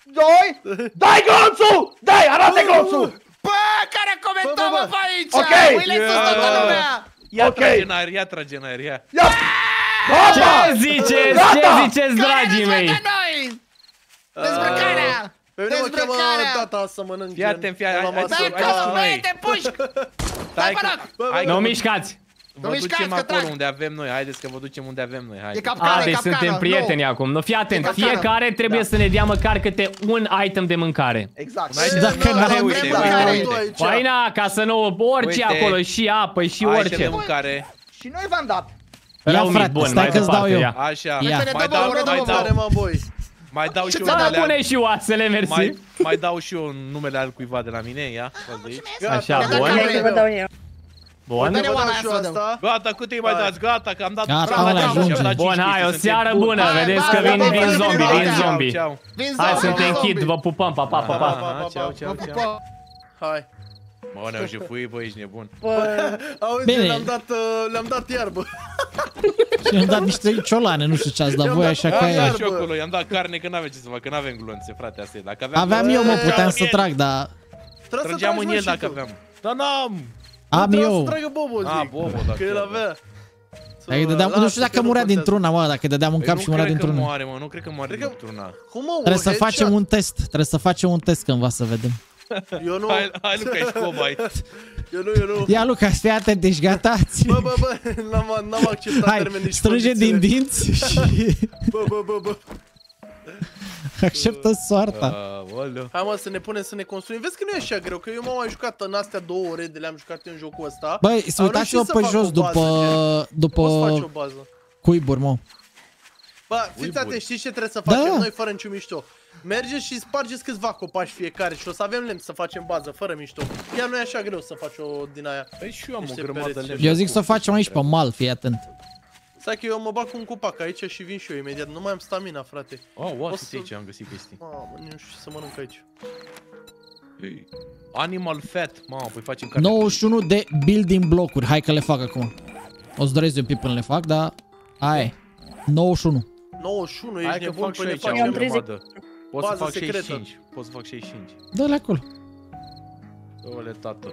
[SPEAKER 7] doi, dai glonțul! Dai, arată glonțul!
[SPEAKER 6] Bă, care a comentat,
[SPEAKER 4] Bă, bă,
[SPEAKER 6] mă,
[SPEAKER 4] bă.
[SPEAKER 6] pe aici?
[SPEAKER 7] Ok.
[SPEAKER 6] Uite sus toată lumea!
[SPEAKER 2] Ia
[SPEAKER 7] Ok.
[SPEAKER 2] trage în aer, ia trage în aer, ia.
[SPEAKER 7] Ia! Gata!
[SPEAKER 5] Ce ziceți? Ce
[SPEAKER 7] Gata!
[SPEAKER 5] ziceți, dragii mei?
[SPEAKER 6] Care noi? Dezbrăcarea!
[SPEAKER 4] Pe mine mă cheamă
[SPEAKER 6] Dezbrăcarea!
[SPEAKER 4] tata să mănânc.
[SPEAKER 2] Fii atent, fii atent,
[SPEAKER 4] gen,
[SPEAKER 2] hai-
[SPEAKER 4] la
[SPEAKER 2] hai-
[SPEAKER 4] masă.
[SPEAKER 6] Dai
[SPEAKER 2] hai-
[SPEAKER 6] acolo,
[SPEAKER 2] hai-
[SPEAKER 6] băiete, pușc!
[SPEAKER 2] Stai
[SPEAKER 6] mă
[SPEAKER 2] că...
[SPEAKER 6] rog.
[SPEAKER 2] Hai
[SPEAKER 5] Nu
[SPEAKER 2] că
[SPEAKER 5] mișcați!
[SPEAKER 2] vă
[SPEAKER 6] mișcați,
[SPEAKER 2] ducem
[SPEAKER 6] că
[SPEAKER 2] acolo
[SPEAKER 6] trag.
[SPEAKER 2] unde avem noi, haideți că vă ducem unde avem noi,
[SPEAKER 6] E
[SPEAKER 2] haide.
[SPEAKER 6] capcană,
[SPEAKER 5] A,
[SPEAKER 6] e
[SPEAKER 5] deci
[SPEAKER 6] capcană.
[SPEAKER 5] suntem prieteni
[SPEAKER 6] Nu.
[SPEAKER 5] acum. Nu, fii atent,
[SPEAKER 6] E capcană.
[SPEAKER 5] fiecare trebuie
[SPEAKER 2] Da.
[SPEAKER 5] să ne dea măcar câte un item de mâncare.
[SPEAKER 7] Exact.
[SPEAKER 2] Hai,
[SPEAKER 1] Dacă
[SPEAKER 2] nu,
[SPEAKER 1] n-am
[SPEAKER 2] uite,
[SPEAKER 6] vrem
[SPEAKER 2] uite,
[SPEAKER 6] mâncare.
[SPEAKER 2] uite.
[SPEAKER 4] Aici.
[SPEAKER 5] Păi na, ca să nu, orice
[SPEAKER 2] Uite.
[SPEAKER 5] acolo, și apă, și
[SPEAKER 2] Hai,
[SPEAKER 5] orice.
[SPEAKER 2] de mâncare.
[SPEAKER 7] Și noi v-am dat.
[SPEAKER 1] Ia,
[SPEAKER 5] Rău mic,
[SPEAKER 1] frate,
[SPEAKER 5] bun,
[SPEAKER 1] stai
[SPEAKER 5] mai
[SPEAKER 1] că-ți dau
[SPEAKER 5] departe,
[SPEAKER 1] eu.
[SPEAKER 5] ia.
[SPEAKER 2] Așa,
[SPEAKER 1] Ia.
[SPEAKER 6] Uite-ne,
[SPEAKER 2] mai
[SPEAKER 6] dă-mă,
[SPEAKER 2] dau,
[SPEAKER 6] ură,
[SPEAKER 2] mai
[SPEAKER 6] dă-mă,
[SPEAKER 4] Care
[SPEAKER 2] dau,
[SPEAKER 4] mă boi.
[SPEAKER 2] mai dau și eu
[SPEAKER 5] Da,
[SPEAKER 2] numele
[SPEAKER 5] pune
[SPEAKER 2] al...
[SPEAKER 5] și oasele, mersi.
[SPEAKER 2] Mai, mai dau și eu numele al cuiva de la mine, ia. văd de aici.
[SPEAKER 4] Gata,
[SPEAKER 5] Așa,
[SPEAKER 4] gata,
[SPEAKER 5] bun.
[SPEAKER 4] gata,
[SPEAKER 3] Hai că vă dau eu.
[SPEAKER 5] Bun.
[SPEAKER 6] Dă-ne
[SPEAKER 4] Vă
[SPEAKER 6] oana
[SPEAKER 4] dau
[SPEAKER 6] aia
[SPEAKER 4] și eu
[SPEAKER 6] să o dăm.
[SPEAKER 4] asta.
[SPEAKER 2] Gata, cât îi mai
[SPEAKER 4] Hai.
[SPEAKER 2] dați? Gata, că am dat...
[SPEAKER 1] Gata,
[SPEAKER 2] am dat
[SPEAKER 1] ăla
[SPEAKER 2] cinci,
[SPEAKER 1] ajunge.
[SPEAKER 2] am dat
[SPEAKER 5] Bun,
[SPEAKER 2] cinci,
[SPEAKER 5] hai, o
[SPEAKER 2] suntem
[SPEAKER 5] seară
[SPEAKER 2] buni.
[SPEAKER 5] bună,
[SPEAKER 6] Hai,
[SPEAKER 5] vedeți
[SPEAKER 6] hai,
[SPEAKER 5] că
[SPEAKER 6] hai,
[SPEAKER 5] vin,
[SPEAKER 6] hai,
[SPEAKER 5] vin
[SPEAKER 6] hai,
[SPEAKER 5] zombie,
[SPEAKER 6] hai,
[SPEAKER 5] vin
[SPEAKER 6] hai,
[SPEAKER 5] zombie.
[SPEAKER 2] Ceau.
[SPEAKER 6] Vin
[SPEAKER 5] Hai,
[SPEAKER 6] zombie,
[SPEAKER 5] suntem
[SPEAKER 6] vin
[SPEAKER 5] hit,
[SPEAKER 6] zombie.
[SPEAKER 5] vă pupăm, pa, pa, pa, pa.
[SPEAKER 2] Aha, ceau,
[SPEAKER 6] Vă
[SPEAKER 2] ceau, ceau.
[SPEAKER 6] pupăm.
[SPEAKER 4] Hai.
[SPEAKER 2] Mă, ne-au jefuit, bă, ești nebun.
[SPEAKER 3] Bă,
[SPEAKER 4] Auzi,
[SPEAKER 1] Bine.
[SPEAKER 4] le-am dat, uh, le-am dat iarbă.
[SPEAKER 1] Și am dat niște ciolane, nu știu ce ați dat voi, așa că
[SPEAKER 2] Am
[SPEAKER 1] e.
[SPEAKER 2] dat și
[SPEAKER 4] bă.
[SPEAKER 2] eu acolo, i-am dat carne, că n-avem ce să fac, că n-avem glonțe, frate, asta e. Dacă aveam...
[SPEAKER 1] Aveam eu, mă,
[SPEAKER 2] Trăgeam
[SPEAKER 1] puteam
[SPEAKER 2] în
[SPEAKER 1] să
[SPEAKER 2] el.
[SPEAKER 1] trag, dar
[SPEAKER 4] Trebuie să
[SPEAKER 2] Trăgeam
[SPEAKER 4] tragi,
[SPEAKER 2] în
[SPEAKER 4] mă,
[SPEAKER 2] el
[SPEAKER 4] și
[SPEAKER 2] dacă
[SPEAKER 4] tu.
[SPEAKER 2] aveam. Dar n-am!
[SPEAKER 1] am
[SPEAKER 4] Trebuia să
[SPEAKER 1] eu.
[SPEAKER 4] tragă Bobo, zic.
[SPEAKER 2] A, Bobo, dacă
[SPEAKER 4] Că el
[SPEAKER 2] chiar,
[SPEAKER 4] avea.
[SPEAKER 1] Dacă dădeam, nu știu dacă murea dintr-una, mă, dacă dădeam un
[SPEAKER 2] Păi
[SPEAKER 1] cap
[SPEAKER 2] nu
[SPEAKER 1] și murea
[SPEAKER 2] cred că
[SPEAKER 1] dintr-una.
[SPEAKER 2] moare, mă, nu cred că moare
[SPEAKER 4] Cred că-
[SPEAKER 2] dintr-una.
[SPEAKER 4] Cum mă,
[SPEAKER 1] Trebuie să
[SPEAKER 4] headshot?
[SPEAKER 1] facem un test, trebuie să facem un test cândva să vedem.
[SPEAKER 4] Eu nu,
[SPEAKER 2] Hai, hai, Luca, ești cobai.
[SPEAKER 4] eu nu, eu nu.
[SPEAKER 1] Ia, Luca, fii atent, ești gata?
[SPEAKER 4] Bă, bă, bă, n-am, n-am acceptat
[SPEAKER 1] Hai,
[SPEAKER 4] termenii și
[SPEAKER 1] strânge din
[SPEAKER 4] condițiile.
[SPEAKER 1] dinți și
[SPEAKER 4] Bă, bă, bă, bă.
[SPEAKER 1] acceptă soarta.
[SPEAKER 2] Aoleu.
[SPEAKER 4] Hai, mă, să ne punem, să ne construim. Vezi că nu e așa greu, că eu m-am mai jucat în astea două ore de le-am jucat eu în jocul ăsta.
[SPEAKER 1] Băi, să
[SPEAKER 4] Am
[SPEAKER 1] uitați-vă
[SPEAKER 4] reușit să
[SPEAKER 1] pe
[SPEAKER 4] fac
[SPEAKER 1] jos
[SPEAKER 4] o bază,
[SPEAKER 1] după,
[SPEAKER 4] gen. Poți să faci o
[SPEAKER 1] după
[SPEAKER 4] bază.
[SPEAKER 1] cuiburi, mă.
[SPEAKER 4] Bă, fiți
[SPEAKER 2] Uiburi.
[SPEAKER 4] atenți, știți ce trebuie să
[SPEAKER 1] Da.
[SPEAKER 4] facem noi fără niciun mișto? Mergeți și spargeți câțiva copaci fiecare și o să avem lemn să facem bază, fără mișto. Iar nu e așa greu să faci o din aia.
[SPEAKER 2] Păi și eu am o
[SPEAKER 4] Niște
[SPEAKER 2] grămadă de
[SPEAKER 4] pereți.
[SPEAKER 2] lemn.
[SPEAKER 1] Eu zic să o facem aici pe mal, fii atent.
[SPEAKER 4] Stai că eu mă bag cu un copac aici și vin și eu imediat. Nu mai am stamina, frate.
[SPEAKER 2] Oh,
[SPEAKER 4] O
[SPEAKER 2] what
[SPEAKER 4] să-
[SPEAKER 2] aici am găsit chestii.
[SPEAKER 4] Mamă, nu știu ce să mănânc aici.
[SPEAKER 2] Ei, Animal fat, mamă, păi facem carne.
[SPEAKER 1] nouăzeci și unu de building blocuri, hai că le fac acum. O să doresc un pic până le fac, dar aia e. nouăzeci și unu.
[SPEAKER 4] nouăzeci și unu,
[SPEAKER 2] Hai
[SPEAKER 4] ești
[SPEAKER 2] că
[SPEAKER 4] nebun,
[SPEAKER 2] fac și
[SPEAKER 4] păi
[SPEAKER 2] eu
[SPEAKER 4] ne
[SPEAKER 2] aici,
[SPEAKER 3] Eu
[SPEAKER 2] am
[SPEAKER 3] am
[SPEAKER 2] o
[SPEAKER 4] facem...
[SPEAKER 3] treizeci.
[SPEAKER 2] grămadă. Pot să
[SPEAKER 4] Bază
[SPEAKER 2] fac
[SPEAKER 4] secretă.
[SPEAKER 2] șaizeci și cinci. Pot să fac șaizeci și cinci.
[SPEAKER 1] Dă-le acolo.
[SPEAKER 2] Dă-le, tată.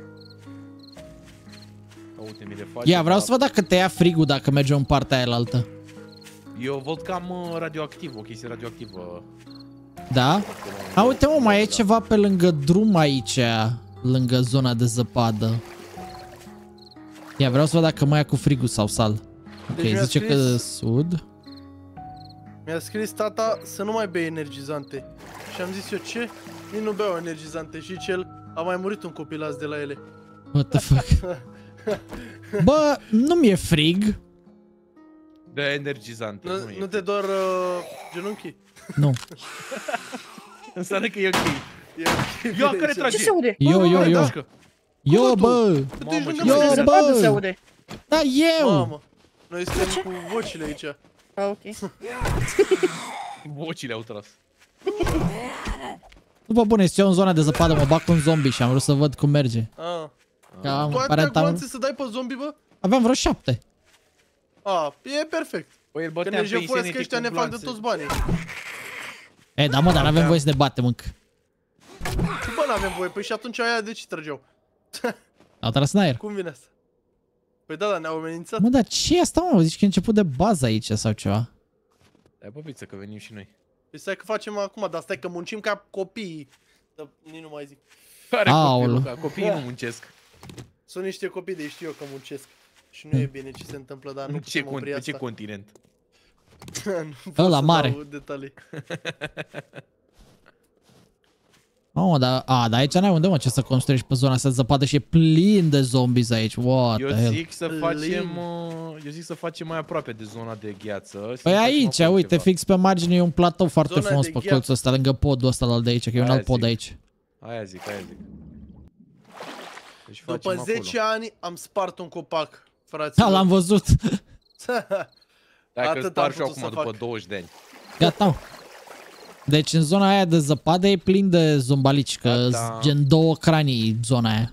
[SPEAKER 2] Uite, mi le faci.
[SPEAKER 1] Ia, vreau să văd dacă te ia frigul dacă mergem în partea aia altă.
[SPEAKER 2] Eu văd că am uh, radioactiv, o chestie radioactivă.
[SPEAKER 1] Da? A, uite mă, mai e ceva pe lângă drum aici, lângă zona de zăpadă. Ia, vreau să văd dacă mai ia cu frigul sau sal. Ok,
[SPEAKER 4] Deci mi-a
[SPEAKER 1] zice că
[SPEAKER 4] scris-
[SPEAKER 1] sud.
[SPEAKER 4] Mi-a scris tata să nu mai bei energizante. Și am zis eu, ce? Nici nu beau energizante. Și cel a mai murit un copil azi de la ele.
[SPEAKER 1] What the fuck? Bă, nu mi-e frig.
[SPEAKER 2] De energizant.
[SPEAKER 4] Nu,
[SPEAKER 2] Nu,
[SPEAKER 4] nu
[SPEAKER 2] e.
[SPEAKER 4] te doar uh, genunchii?
[SPEAKER 1] Nu.
[SPEAKER 2] Înseamnă că e ok.
[SPEAKER 4] E ok.
[SPEAKER 2] Ia, care
[SPEAKER 3] ce
[SPEAKER 2] trage?
[SPEAKER 3] se aude?
[SPEAKER 1] Eu, eu, eu.
[SPEAKER 2] Dașcă.
[SPEAKER 1] Eu, bă.
[SPEAKER 2] Mamă, ce
[SPEAKER 1] Eu,
[SPEAKER 3] Ce
[SPEAKER 2] faci?
[SPEAKER 3] zăpadă
[SPEAKER 1] bă.
[SPEAKER 3] se aude?
[SPEAKER 1] Da, eu.
[SPEAKER 4] Mamă, noi suntem cu vocile aici.
[SPEAKER 3] Ah, ok.
[SPEAKER 2] Vocile au tras.
[SPEAKER 1] După bune, eu în zona de zăpadă mă bag cu un zombie și am vrut să văd cum merge.
[SPEAKER 4] Ah.
[SPEAKER 1] Că am,
[SPEAKER 4] Tu ai
[SPEAKER 1] aparent
[SPEAKER 4] atâtea
[SPEAKER 1] am,
[SPEAKER 4] gloanțe să dai pe zombie, bă?
[SPEAKER 1] aveam vreo șapte.
[SPEAKER 4] A, e perfect.
[SPEAKER 2] Păi îl
[SPEAKER 4] Că
[SPEAKER 2] băteam
[SPEAKER 4] ne
[SPEAKER 2] pe
[SPEAKER 4] jefuiesc
[SPEAKER 2] Insanity
[SPEAKER 4] ăștia,
[SPEAKER 2] cu
[SPEAKER 4] ne fac de
[SPEAKER 2] gloanțe.
[SPEAKER 4] toți banii.
[SPEAKER 1] E, da mă, dar n-avem voie să ne batem încă.
[SPEAKER 4] Și bă, n-avem voie, păi și atunci aia de ce trăgeau?
[SPEAKER 1] Au tras în aer.
[SPEAKER 4] Cum vine asta? Păi da, da, ne-au amenințat.
[SPEAKER 1] Mă, dar ce e asta, mă? Zici că e început de bază aici sau ceva?
[SPEAKER 2] Dai pe pizza că venim și noi.
[SPEAKER 4] Păi stai că facem acum, dar stai că muncim ca copiii. Dar nici nu mai zic.
[SPEAKER 2] Care
[SPEAKER 1] Aoleu.
[SPEAKER 2] copilul? Ca copiii nu muncesc.
[SPEAKER 4] Sunt niște copii de știu eu că muncesc. Și nu e bine ce se întâmplă, dar nu
[SPEAKER 2] În ce,
[SPEAKER 4] putem
[SPEAKER 2] con-
[SPEAKER 4] opri
[SPEAKER 2] pe ce
[SPEAKER 4] asta.
[SPEAKER 2] continent?
[SPEAKER 4] Nu pot
[SPEAKER 1] Ăla
[SPEAKER 4] să
[SPEAKER 1] mare.
[SPEAKER 4] dau detalii.
[SPEAKER 1] Oh, dar, a, dar aici n-ai unde, mă, ce să construiești pe zona asta de zăpadă și e plin de zombies aici. What
[SPEAKER 2] Eu
[SPEAKER 1] the hell?
[SPEAKER 2] zic să
[SPEAKER 4] Plin.
[SPEAKER 2] facem, uh, eu zic să facem mai aproape de zona de gheață. Să
[SPEAKER 1] Păi
[SPEAKER 2] facem
[SPEAKER 1] aici,
[SPEAKER 2] acolo
[SPEAKER 1] uite,
[SPEAKER 2] ceva.
[SPEAKER 1] fix pe margine e un platou foarte
[SPEAKER 4] Zona
[SPEAKER 1] frumos
[SPEAKER 4] de
[SPEAKER 1] pe
[SPEAKER 4] gheață.
[SPEAKER 1] colțul ăsta, lângă podul ăsta al de aici, că e un
[SPEAKER 2] Aia
[SPEAKER 1] alt pod
[SPEAKER 2] zic.
[SPEAKER 1] aici.
[SPEAKER 2] Aia zic, aia zic. Deci
[SPEAKER 4] După
[SPEAKER 2] facem
[SPEAKER 4] zece
[SPEAKER 2] acolo.
[SPEAKER 4] ani am spart un copac,
[SPEAKER 1] Da,
[SPEAKER 4] fraților.
[SPEAKER 1] l-am văzut.
[SPEAKER 2] Dacă
[SPEAKER 4] Atât
[SPEAKER 2] îl spar
[SPEAKER 4] am
[SPEAKER 2] și eu
[SPEAKER 4] putut
[SPEAKER 2] acum
[SPEAKER 4] să
[SPEAKER 2] după
[SPEAKER 4] fac.
[SPEAKER 2] douăzeci de ani.
[SPEAKER 1] Gata. Deci în zona aia de zăpadă e plin de zombalici, că
[SPEAKER 2] Gata.
[SPEAKER 1] gen două cranii zona aia.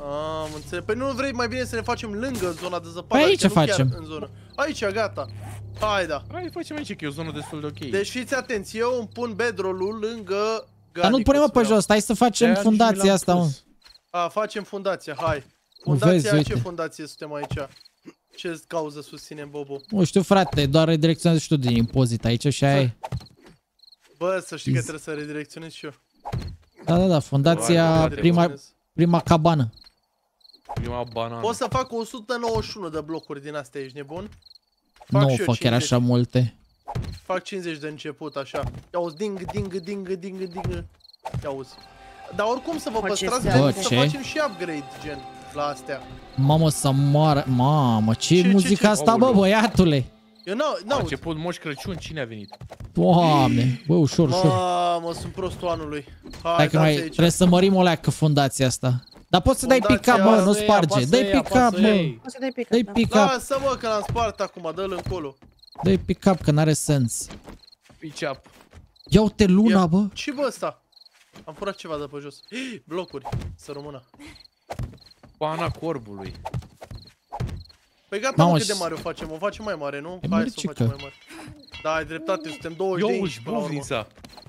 [SPEAKER 4] Am înțeles. Păi nu vrei mai bine să ne facem lângă zona de zăpadă?
[SPEAKER 1] Păi aici
[SPEAKER 4] adică nu chiar
[SPEAKER 1] facem.
[SPEAKER 4] în zonă. Aici, gata. Hai, da.
[SPEAKER 2] Hai, facem aici, că e o zonă destul de ok.
[SPEAKER 4] Deci fiți atenți, eu îmi pun bedroll-ul lângă...
[SPEAKER 1] Dar nu-l punem mă pe jos, hai să facem
[SPEAKER 2] De-aia nici nu
[SPEAKER 1] fundația
[SPEAKER 2] mi-l-am
[SPEAKER 1] asta, mă.
[SPEAKER 2] pus.
[SPEAKER 4] A, facem fundația, hai.
[SPEAKER 1] Nu
[SPEAKER 4] Fundația,
[SPEAKER 1] vezi,
[SPEAKER 4] ce
[SPEAKER 1] uite.
[SPEAKER 4] fundație suntem aici? Ce cauză susținem, Bobo?
[SPEAKER 1] Nu știu, frate, doar redirecționezi și tu din impozit aici și aia e.
[SPEAKER 4] Bă, să știi că
[SPEAKER 1] Easy.
[SPEAKER 4] trebuie să redirecționez și eu.
[SPEAKER 1] Da, da, da, fundația,
[SPEAKER 2] Doar
[SPEAKER 1] prima,
[SPEAKER 4] Redirecționez.
[SPEAKER 1] prima cabană.
[SPEAKER 2] Prima banană.
[SPEAKER 4] Pot să fac o sută nouăzeci și unu de blocuri din astea, ești nebun? Fac
[SPEAKER 1] Nu
[SPEAKER 4] și eu
[SPEAKER 1] fac chiar
[SPEAKER 4] cincizeci.
[SPEAKER 1] așa multe.
[SPEAKER 4] Fac cincizeci de început, așa. Ia uzi, ding, ding, ding, ding, ding. Ia uzi. Dar oricum să vă
[SPEAKER 3] Bă, ce
[SPEAKER 4] păstrați,
[SPEAKER 3] seamă.
[SPEAKER 4] gen,
[SPEAKER 1] Bă,
[SPEAKER 4] să
[SPEAKER 1] ce?
[SPEAKER 4] facem și upgrade, gen, la astea.
[SPEAKER 1] Mamă, să moară. Mamă, ce,
[SPEAKER 4] Ce, ce,
[SPEAKER 1] muzică
[SPEAKER 4] ce?
[SPEAKER 1] asta, bă,
[SPEAKER 2] Aoleu.
[SPEAKER 1] băiatule?
[SPEAKER 4] Eu n-au,
[SPEAKER 2] A
[SPEAKER 4] n-au.
[SPEAKER 2] început Moș Crăciun, cine a venit?
[SPEAKER 1] Doamne, bă, ușor, ușor.
[SPEAKER 4] Mamă, sunt prostul anului. Hai,
[SPEAKER 1] Hai că
[SPEAKER 4] dați
[SPEAKER 1] mai
[SPEAKER 4] aici.
[SPEAKER 1] trebuie să mărim o leacă fundația asta. Dar poți să dai
[SPEAKER 4] Fundația
[SPEAKER 1] pick-up, bă, nu
[SPEAKER 2] Apasă ei,
[SPEAKER 1] sparge.
[SPEAKER 2] apasă
[SPEAKER 1] Dai
[SPEAKER 2] ei,
[SPEAKER 1] pick-up,
[SPEAKER 2] apasă
[SPEAKER 1] bă.
[SPEAKER 2] ei.
[SPEAKER 3] O să dai pick-up,
[SPEAKER 1] Dai
[SPEAKER 3] da.
[SPEAKER 1] pick-up,
[SPEAKER 4] Lasă, bă, că l-am spart acum, dă-l încolo.
[SPEAKER 1] dai pick-up, că n-are sens.
[SPEAKER 2] Pitch up.
[SPEAKER 1] Ia uite luna,
[SPEAKER 4] Ia.
[SPEAKER 1] bă.
[SPEAKER 4] Ce bă ăsta? Am furat ceva de pe jos. Blocuri, să rămână.
[SPEAKER 2] Pana corbului.
[SPEAKER 4] Păi gata,
[SPEAKER 1] Mamă,
[SPEAKER 4] mă, cât de
[SPEAKER 1] și-
[SPEAKER 4] mare o facem? O facem mai mare, nu?
[SPEAKER 1] E
[SPEAKER 4] Hai să o
[SPEAKER 1] măricică.
[SPEAKER 4] facem mai mare. Da, ai dreptate, suntem douăzeci de
[SPEAKER 2] Eu
[SPEAKER 4] inci
[SPEAKER 2] uși,
[SPEAKER 4] până la urmă.
[SPEAKER 2] buvnița.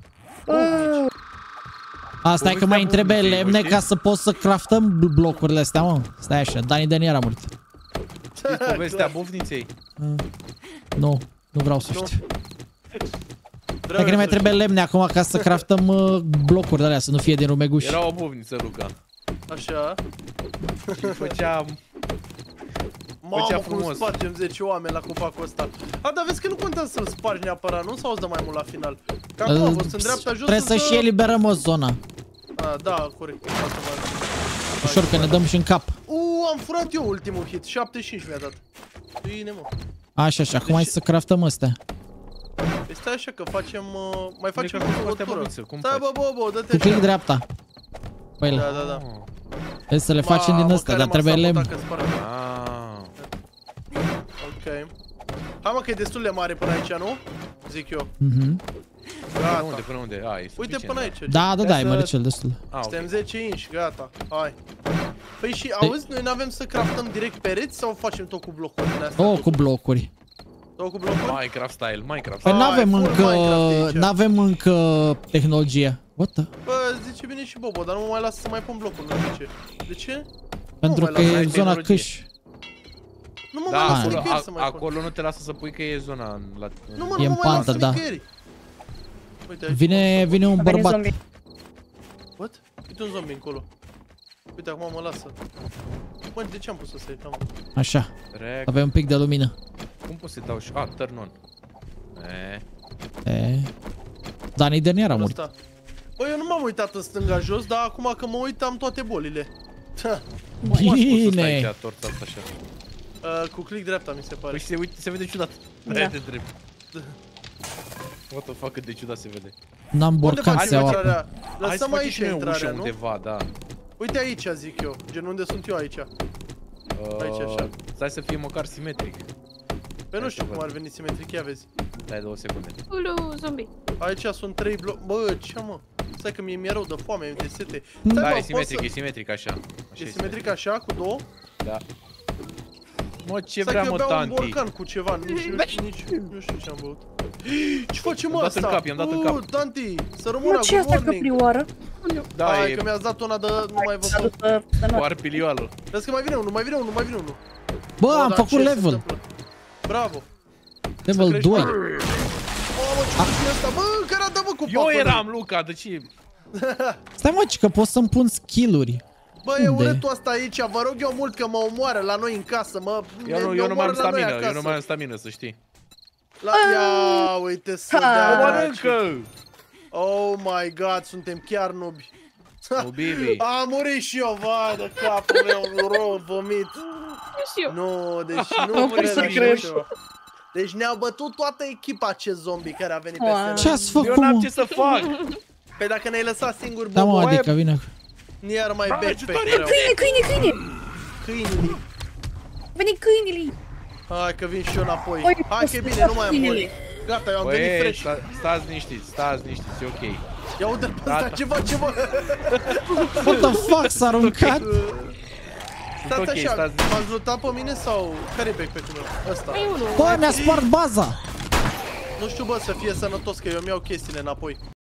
[SPEAKER 1] Asta e că
[SPEAKER 2] Povestea
[SPEAKER 1] mai îmi trebuie
[SPEAKER 2] bună,
[SPEAKER 1] lemne
[SPEAKER 2] știi?
[SPEAKER 1] ca să pot să craftăm bl- blocurile astea, mă. Stai așa, Dani Daniel a murit.
[SPEAKER 2] Știți povestea buvniței?
[SPEAKER 1] Nu, nu vreau să
[SPEAKER 4] Nu.
[SPEAKER 1] știu.
[SPEAKER 4] Vreau
[SPEAKER 1] Hai că ne mai
[SPEAKER 4] să
[SPEAKER 1] trebuie lemne acum ca să craftăm uh, blocurile alea, să nu fie din rumeguș.
[SPEAKER 2] Era o buvniță, Luca.
[SPEAKER 4] știu. Așa.
[SPEAKER 2] Și făcea...
[SPEAKER 4] Mamă, cum
[SPEAKER 2] frumos.
[SPEAKER 4] spargem zece oameni la copacul ăsta. A, dar vezi că nu contează să-l spargi neapărat, nu? Sau îți dă mai mult la final? Că acum
[SPEAKER 1] Uh,
[SPEAKER 4] a fost în dreapta jos.
[SPEAKER 1] Trebuie să
[SPEAKER 4] îți
[SPEAKER 1] și
[SPEAKER 4] dă-
[SPEAKER 1] eliberăm o zonă.
[SPEAKER 4] A, da, corect. Asta mai-
[SPEAKER 1] Ușor că ne dăm și în cap.
[SPEAKER 4] Uuu, am furat eu ultimul hit. șaptezeci și cinci mi-a dat. Bine, mă.
[SPEAKER 1] Așa, așa, acum hai să craftăm astea.
[SPEAKER 4] Păi stai așa că facem... Uh, mai facem
[SPEAKER 2] că
[SPEAKER 4] o
[SPEAKER 2] facem astea
[SPEAKER 4] tură.
[SPEAKER 2] băbiță, cum
[SPEAKER 4] Stai,
[SPEAKER 2] faci?
[SPEAKER 4] bă, bă, bă, dă-te
[SPEAKER 1] Cu click
[SPEAKER 4] așa.
[SPEAKER 1] dreapta. Păi,
[SPEAKER 4] Da, da, da.
[SPEAKER 1] trebuie să le facem din
[SPEAKER 4] Mamă,
[SPEAKER 1] astea,
[SPEAKER 4] care
[SPEAKER 1] dar
[SPEAKER 4] m-a
[SPEAKER 1] trebuie lemn.
[SPEAKER 4] sabotat că sparg.
[SPEAKER 2] Ah.
[SPEAKER 4] Ok. Hai mă că e destul de mare până aici, nu? Zic eu.
[SPEAKER 1] Mhm.
[SPEAKER 2] Până
[SPEAKER 4] Gata.
[SPEAKER 2] unde, până unde? A, e
[SPEAKER 4] Uite
[SPEAKER 2] suficient,
[SPEAKER 4] până aici.
[SPEAKER 1] Da, da, da, e
[SPEAKER 2] să-
[SPEAKER 1] măricel destul.
[SPEAKER 2] Ah, ok.
[SPEAKER 4] Suntem zece inch, gata. Hai. Păi și auzi, noi n-avem să craftăm direct pereți sau facem tot cu blocuri din astea?
[SPEAKER 1] Oh, cu blocuri.
[SPEAKER 4] Tot cu blocuri?
[SPEAKER 2] Minecraft style, Minecraft
[SPEAKER 1] Păi
[SPEAKER 2] style.
[SPEAKER 1] n-avem
[SPEAKER 4] full
[SPEAKER 1] încă,
[SPEAKER 4] Minecraft aici.
[SPEAKER 1] n-avem încă tehnologie. What the?
[SPEAKER 4] Bă, zice bine și Bobo, dar nu mă mai lasă să mai pun blocuri, nu știu ce. De ce?
[SPEAKER 1] Pentru
[SPEAKER 4] mai
[SPEAKER 1] că
[SPEAKER 4] lasă,
[SPEAKER 1] e
[SPEAKER 2] ai
[SPEAKER 1] zona
[SPEAKER 2] tehnologie.
[SPEAKER 1] câș.
[SPEAKER 4] Nu mă
[SPEAKER 2] Da,
[SPEAKER 4] mai lasă
[SPEAKER 2] acolo,
[SPEAKER 4] nicăieri să
[SPEAKER 2] a,
[SPEAKER 4] mai pun.
[SPEAKER 2] acolo nu te lasă să pui că e zona în- la...
[SPEAKER 4] Nu mă,
[SPEAKER 1] E
[SPEAKER 4] nu
[SPEAKER 1] în
[SPEAKER 4] mă mai
[SPEAKER 1] pantă,
[SPEAKER 4] lasă
[SPEAKER 1] da.
[SPEAKER 4] nicăieri. Uite aici.
[SPEAKER 1] Vine, vine un
[SPEAKER 3] A venit
[SPEAKER 1] bărbat.
[SPEAKER 3] zombie.
[SPEAKER 4] What? Uite un zombie încolo. Uite, acum mă lasă. Bă, de ce am pus să stai? Am...
[SPEAKER 1] Așa,
[SPEAKER 2] Rec.
[SPEAKER 1] avem un pic de lumină.
[SPEAKER 2] Cum pot să dau și... Ah, turn on. E,
[SPEAKER 1] E... Dani Daniel a murit.
[SPEAKER 4] Ăsta. Bă, eu nu m-am uitat în stânga jos, dar acum că mă uit am toate bolile. Ha,
[SPEAKER 2] cum aș pus să stai
[SPEAKER 1] Bine!
[SPEAKER 2] aici, torța asta așa?
[SPEAKER 4] uh, cu click dreapta mi se pare.
[SPEAKER 2] Păi și se, uite, se vede ciudat.
[SPEAKER 3] Da.
[SPEAKER 2] Da. Te întreb. What the fuck, cât de ciudat se vede.
[SPEAKER 1] N-am
[SPEAKER 4] Unde
[SPEAKER 1] borcan
[SPEAKER 4] facem
[SPEAKER 1] să iau apă.
[SPEAKER 4] intrarea?
[SPEAKER 2] Hai să
[SPEAKER 4] Lăsăm
[SPEAKER 2] facem
[SPEAKER 4] aici
[SPEAKER 2] și noi o ușă
[SPEAKER 4] intrarea, nu?
[SPEAKER 2] undeva, da.
[SPEAKER 4] Uite aici, zic eu. Gen unde sunt eu aici. Aici, așa.
[SPEAKER 2] Stai să fie măcar simetric.
[SPEAKER 4] Păi nu
[SPEAKER 2] Hai
[SPEAKER 4] știu
[SPEAKER 2] să
[SPEAKER 4] cum
[SPEAKER 2] văd.
[SPEAKER 4] ar veni simetric, ia vezi.
[SPEAKER 2] Dai două secunde.
[SPEAKER 8] Ulu, zombie.
[SPEAKER 4] Aici sunt trei bloc... Bă, ce mă? Stai că mie mi-e rău de foame, mi-e de sete.
[SPEAKER 1] Mm.
[SPEAKER 4] Stai,
[SPEAKER 2] Da,
[SPEAKER 4] bă,
[SPEAKER 2] e
[SPEAKER 4] pot
[SPEAKER 2] simetric,
[SPEAKER 4] să-
[SPEAKER 2] e simetric așa. Așa
[SPEAKER 4] E simetric așa, cu două?
[SPEAKER 2] Da. Mă, ce
[SPEAKER 4] Stai
[SPEAKER 2] vrea,
[SPEAKER 4] că eu
[SPEAKER 2] mă,
[SPEAKER 4] beau un
[SPEAKER 2] tanti?
[SPEAKER 4] borcan cu ceva, nici, nici, nici nu știu ce am băut. Ce facem
[SPEAKER 2] I-am dat
[SPEAKER 4] asta?
[SPEAKER 2] în cap, i-am dat în
[SPEAKER 4] Uh,
[SPEAKER 2] cap.
[SPEAKER 4] Tanti, să rămână,
[SPEAKER 3] Mă, ce e
[SPEAKER 4] good
[SPEAKER 3] asta
[SPEAKER 4] morning.
[SPEAKER 3] căprioară?
[SPEAKER 2] Da,
[SPEAKER 4] Hai
[SPEAKER 2] e
[SPEAKER 4] că mi-ați dat una de nu mai vă
[SPEAKER 3] S-a
[SPEAKER 4] pot.
[SPEAKER 3] dus pe pe
[SPEAKER 2] cu
[SPEAKER 3] nord.
[SPEAKER 2] arpilioală.
[SPEAKER 4] Vezi că mai vine unul, mai vine unul, mai vine unul.
[SPEAKER 1] Bă,
[SPEAKER 4] Bă,
[SPEAKER 1] am
[SPEAKER 4] dar
[SPEAKER 1] făcut
[SPEAKER 4] ce se
[SPEAKER 1] level.
[SPEAKER 4] întâmplă? Bravo.
[SPEAKER 1] Level
[SPEAKER 4] crești
[SPEAKER 1] doi.
[SPEAKER 4] mai- Mamă, ce e asta? Bă, care a dat, bă, cu
[SPEAKER 2] Eu
[SPEAKER 4] pacul
[SPEAKER 2] eram, Luca, de ce?
[SPEAKER 1] Stai mă, ci că pot să-mi pun skill-uri.
[SPEAKER 4] Bă, e
[SPEAKER 1] Unde?
[SPEAKER 4] urâtul ăsta aici, vă rog eu mult că mă omoară la noi în casă, mă.
[SPEAKER 2] Eu nu,
[SPEAKER 4] ne
[SPEAKER 2] eu nu mai am
[SPEAKER 4] omoară la noi
[SPEAKER 2] stamină, eu
[SPEAKER 4] acasă.
[SPEAKER 2] nu mai am stamină, să știi.
[SPEAKER 4] La... Ia, uite să
[SPEAKER 3] Ha.
[SPEAKER 4] dea.
[SPEAKER 2] Mănâncă!
[SPEAKER 4] Oh my god, suntem chiar nubi.
[SPEAKER 2] O bibi.
[SPEAKER 4] Am murit și eu, vai de capul meu, rău, vomit.
[SPEAKER 8] Și eu.
[SPEAKER 4] Nu, deci nu
[SPEAKER 3] Nu pot
[SPEAKER 4] cred
[SPEAKER 3] să
[SPEAKER 4] așa
[SPEAKER 3] cred.
[SPEAKER 4] ceva. Deci ne-au bătut toată echipa acest zombie care a venit
[SPEAKER 3] Wow.
[SPEAKER 4] peste noi.
[SPEAKER 1] Ce ați
[SPEAKER 2] Eu
[SPEAKER 1] făcut,
[SPEAKER 2] n-am
[SPEAKER 1] mă?
[SPEAKER 2] ce să fac!
[SPEAKER 4] Păi dacă ne-ai lăsat singur,
[SPEAKER 1] Da, mă,
[SPEAKER 4] Bobo,
[SPEAKER 1] adică vine.
[SPEAKER 4] iar mai
[SPEAKER 2] Hai,
[SPEAKER 4] backpack
[SPEAKER 2] ajutoare!
[SPEAKER 4] vreau.
[SPEAKER 3] Câine, câine, câine!
[SPEAKER 4] Câinii.
[SPEAKER 3] Veni câinile!
[SPEAKER 4] Hai că vin și eu înapoi.
[SPEAKER 3] Oi,
[SPEAKER 4] Hai că e bine, nu mai am
[SPEAKER 3] câinele.
[SPEAKER 4] boli. Gata, eu am venit
[SPEAKER 2] Băi,
[SPEAKER 4] fresh.
[SPEAKER 2] sta, stați liniștiți, stați liniștiți, e ok.
[SPEAKER 4] Ia uite-l pe ăsta,
[SPEAKER 2] Gata.
[SPEAKER 4] ce face, bă?
[SPEAKER 1] What the fuck, s-a aruncat?
[SPEAKER 4] Stați
[SPEAKER 2] Ok,
[SPEAKER 4] așa,
[SPEAKER 2] stați.
[SPEAKER 4] m-ați luptat pe mine sau care e backpack-ul meu? Ăsta.
[SPEAKER 8] Ai unul.
[SPEAKER 1] Bă, ne-a spart baza!
[SPEAKER 4] Nu știu, bă, să fie sănătos, că eu mi iau chestiile înapoi.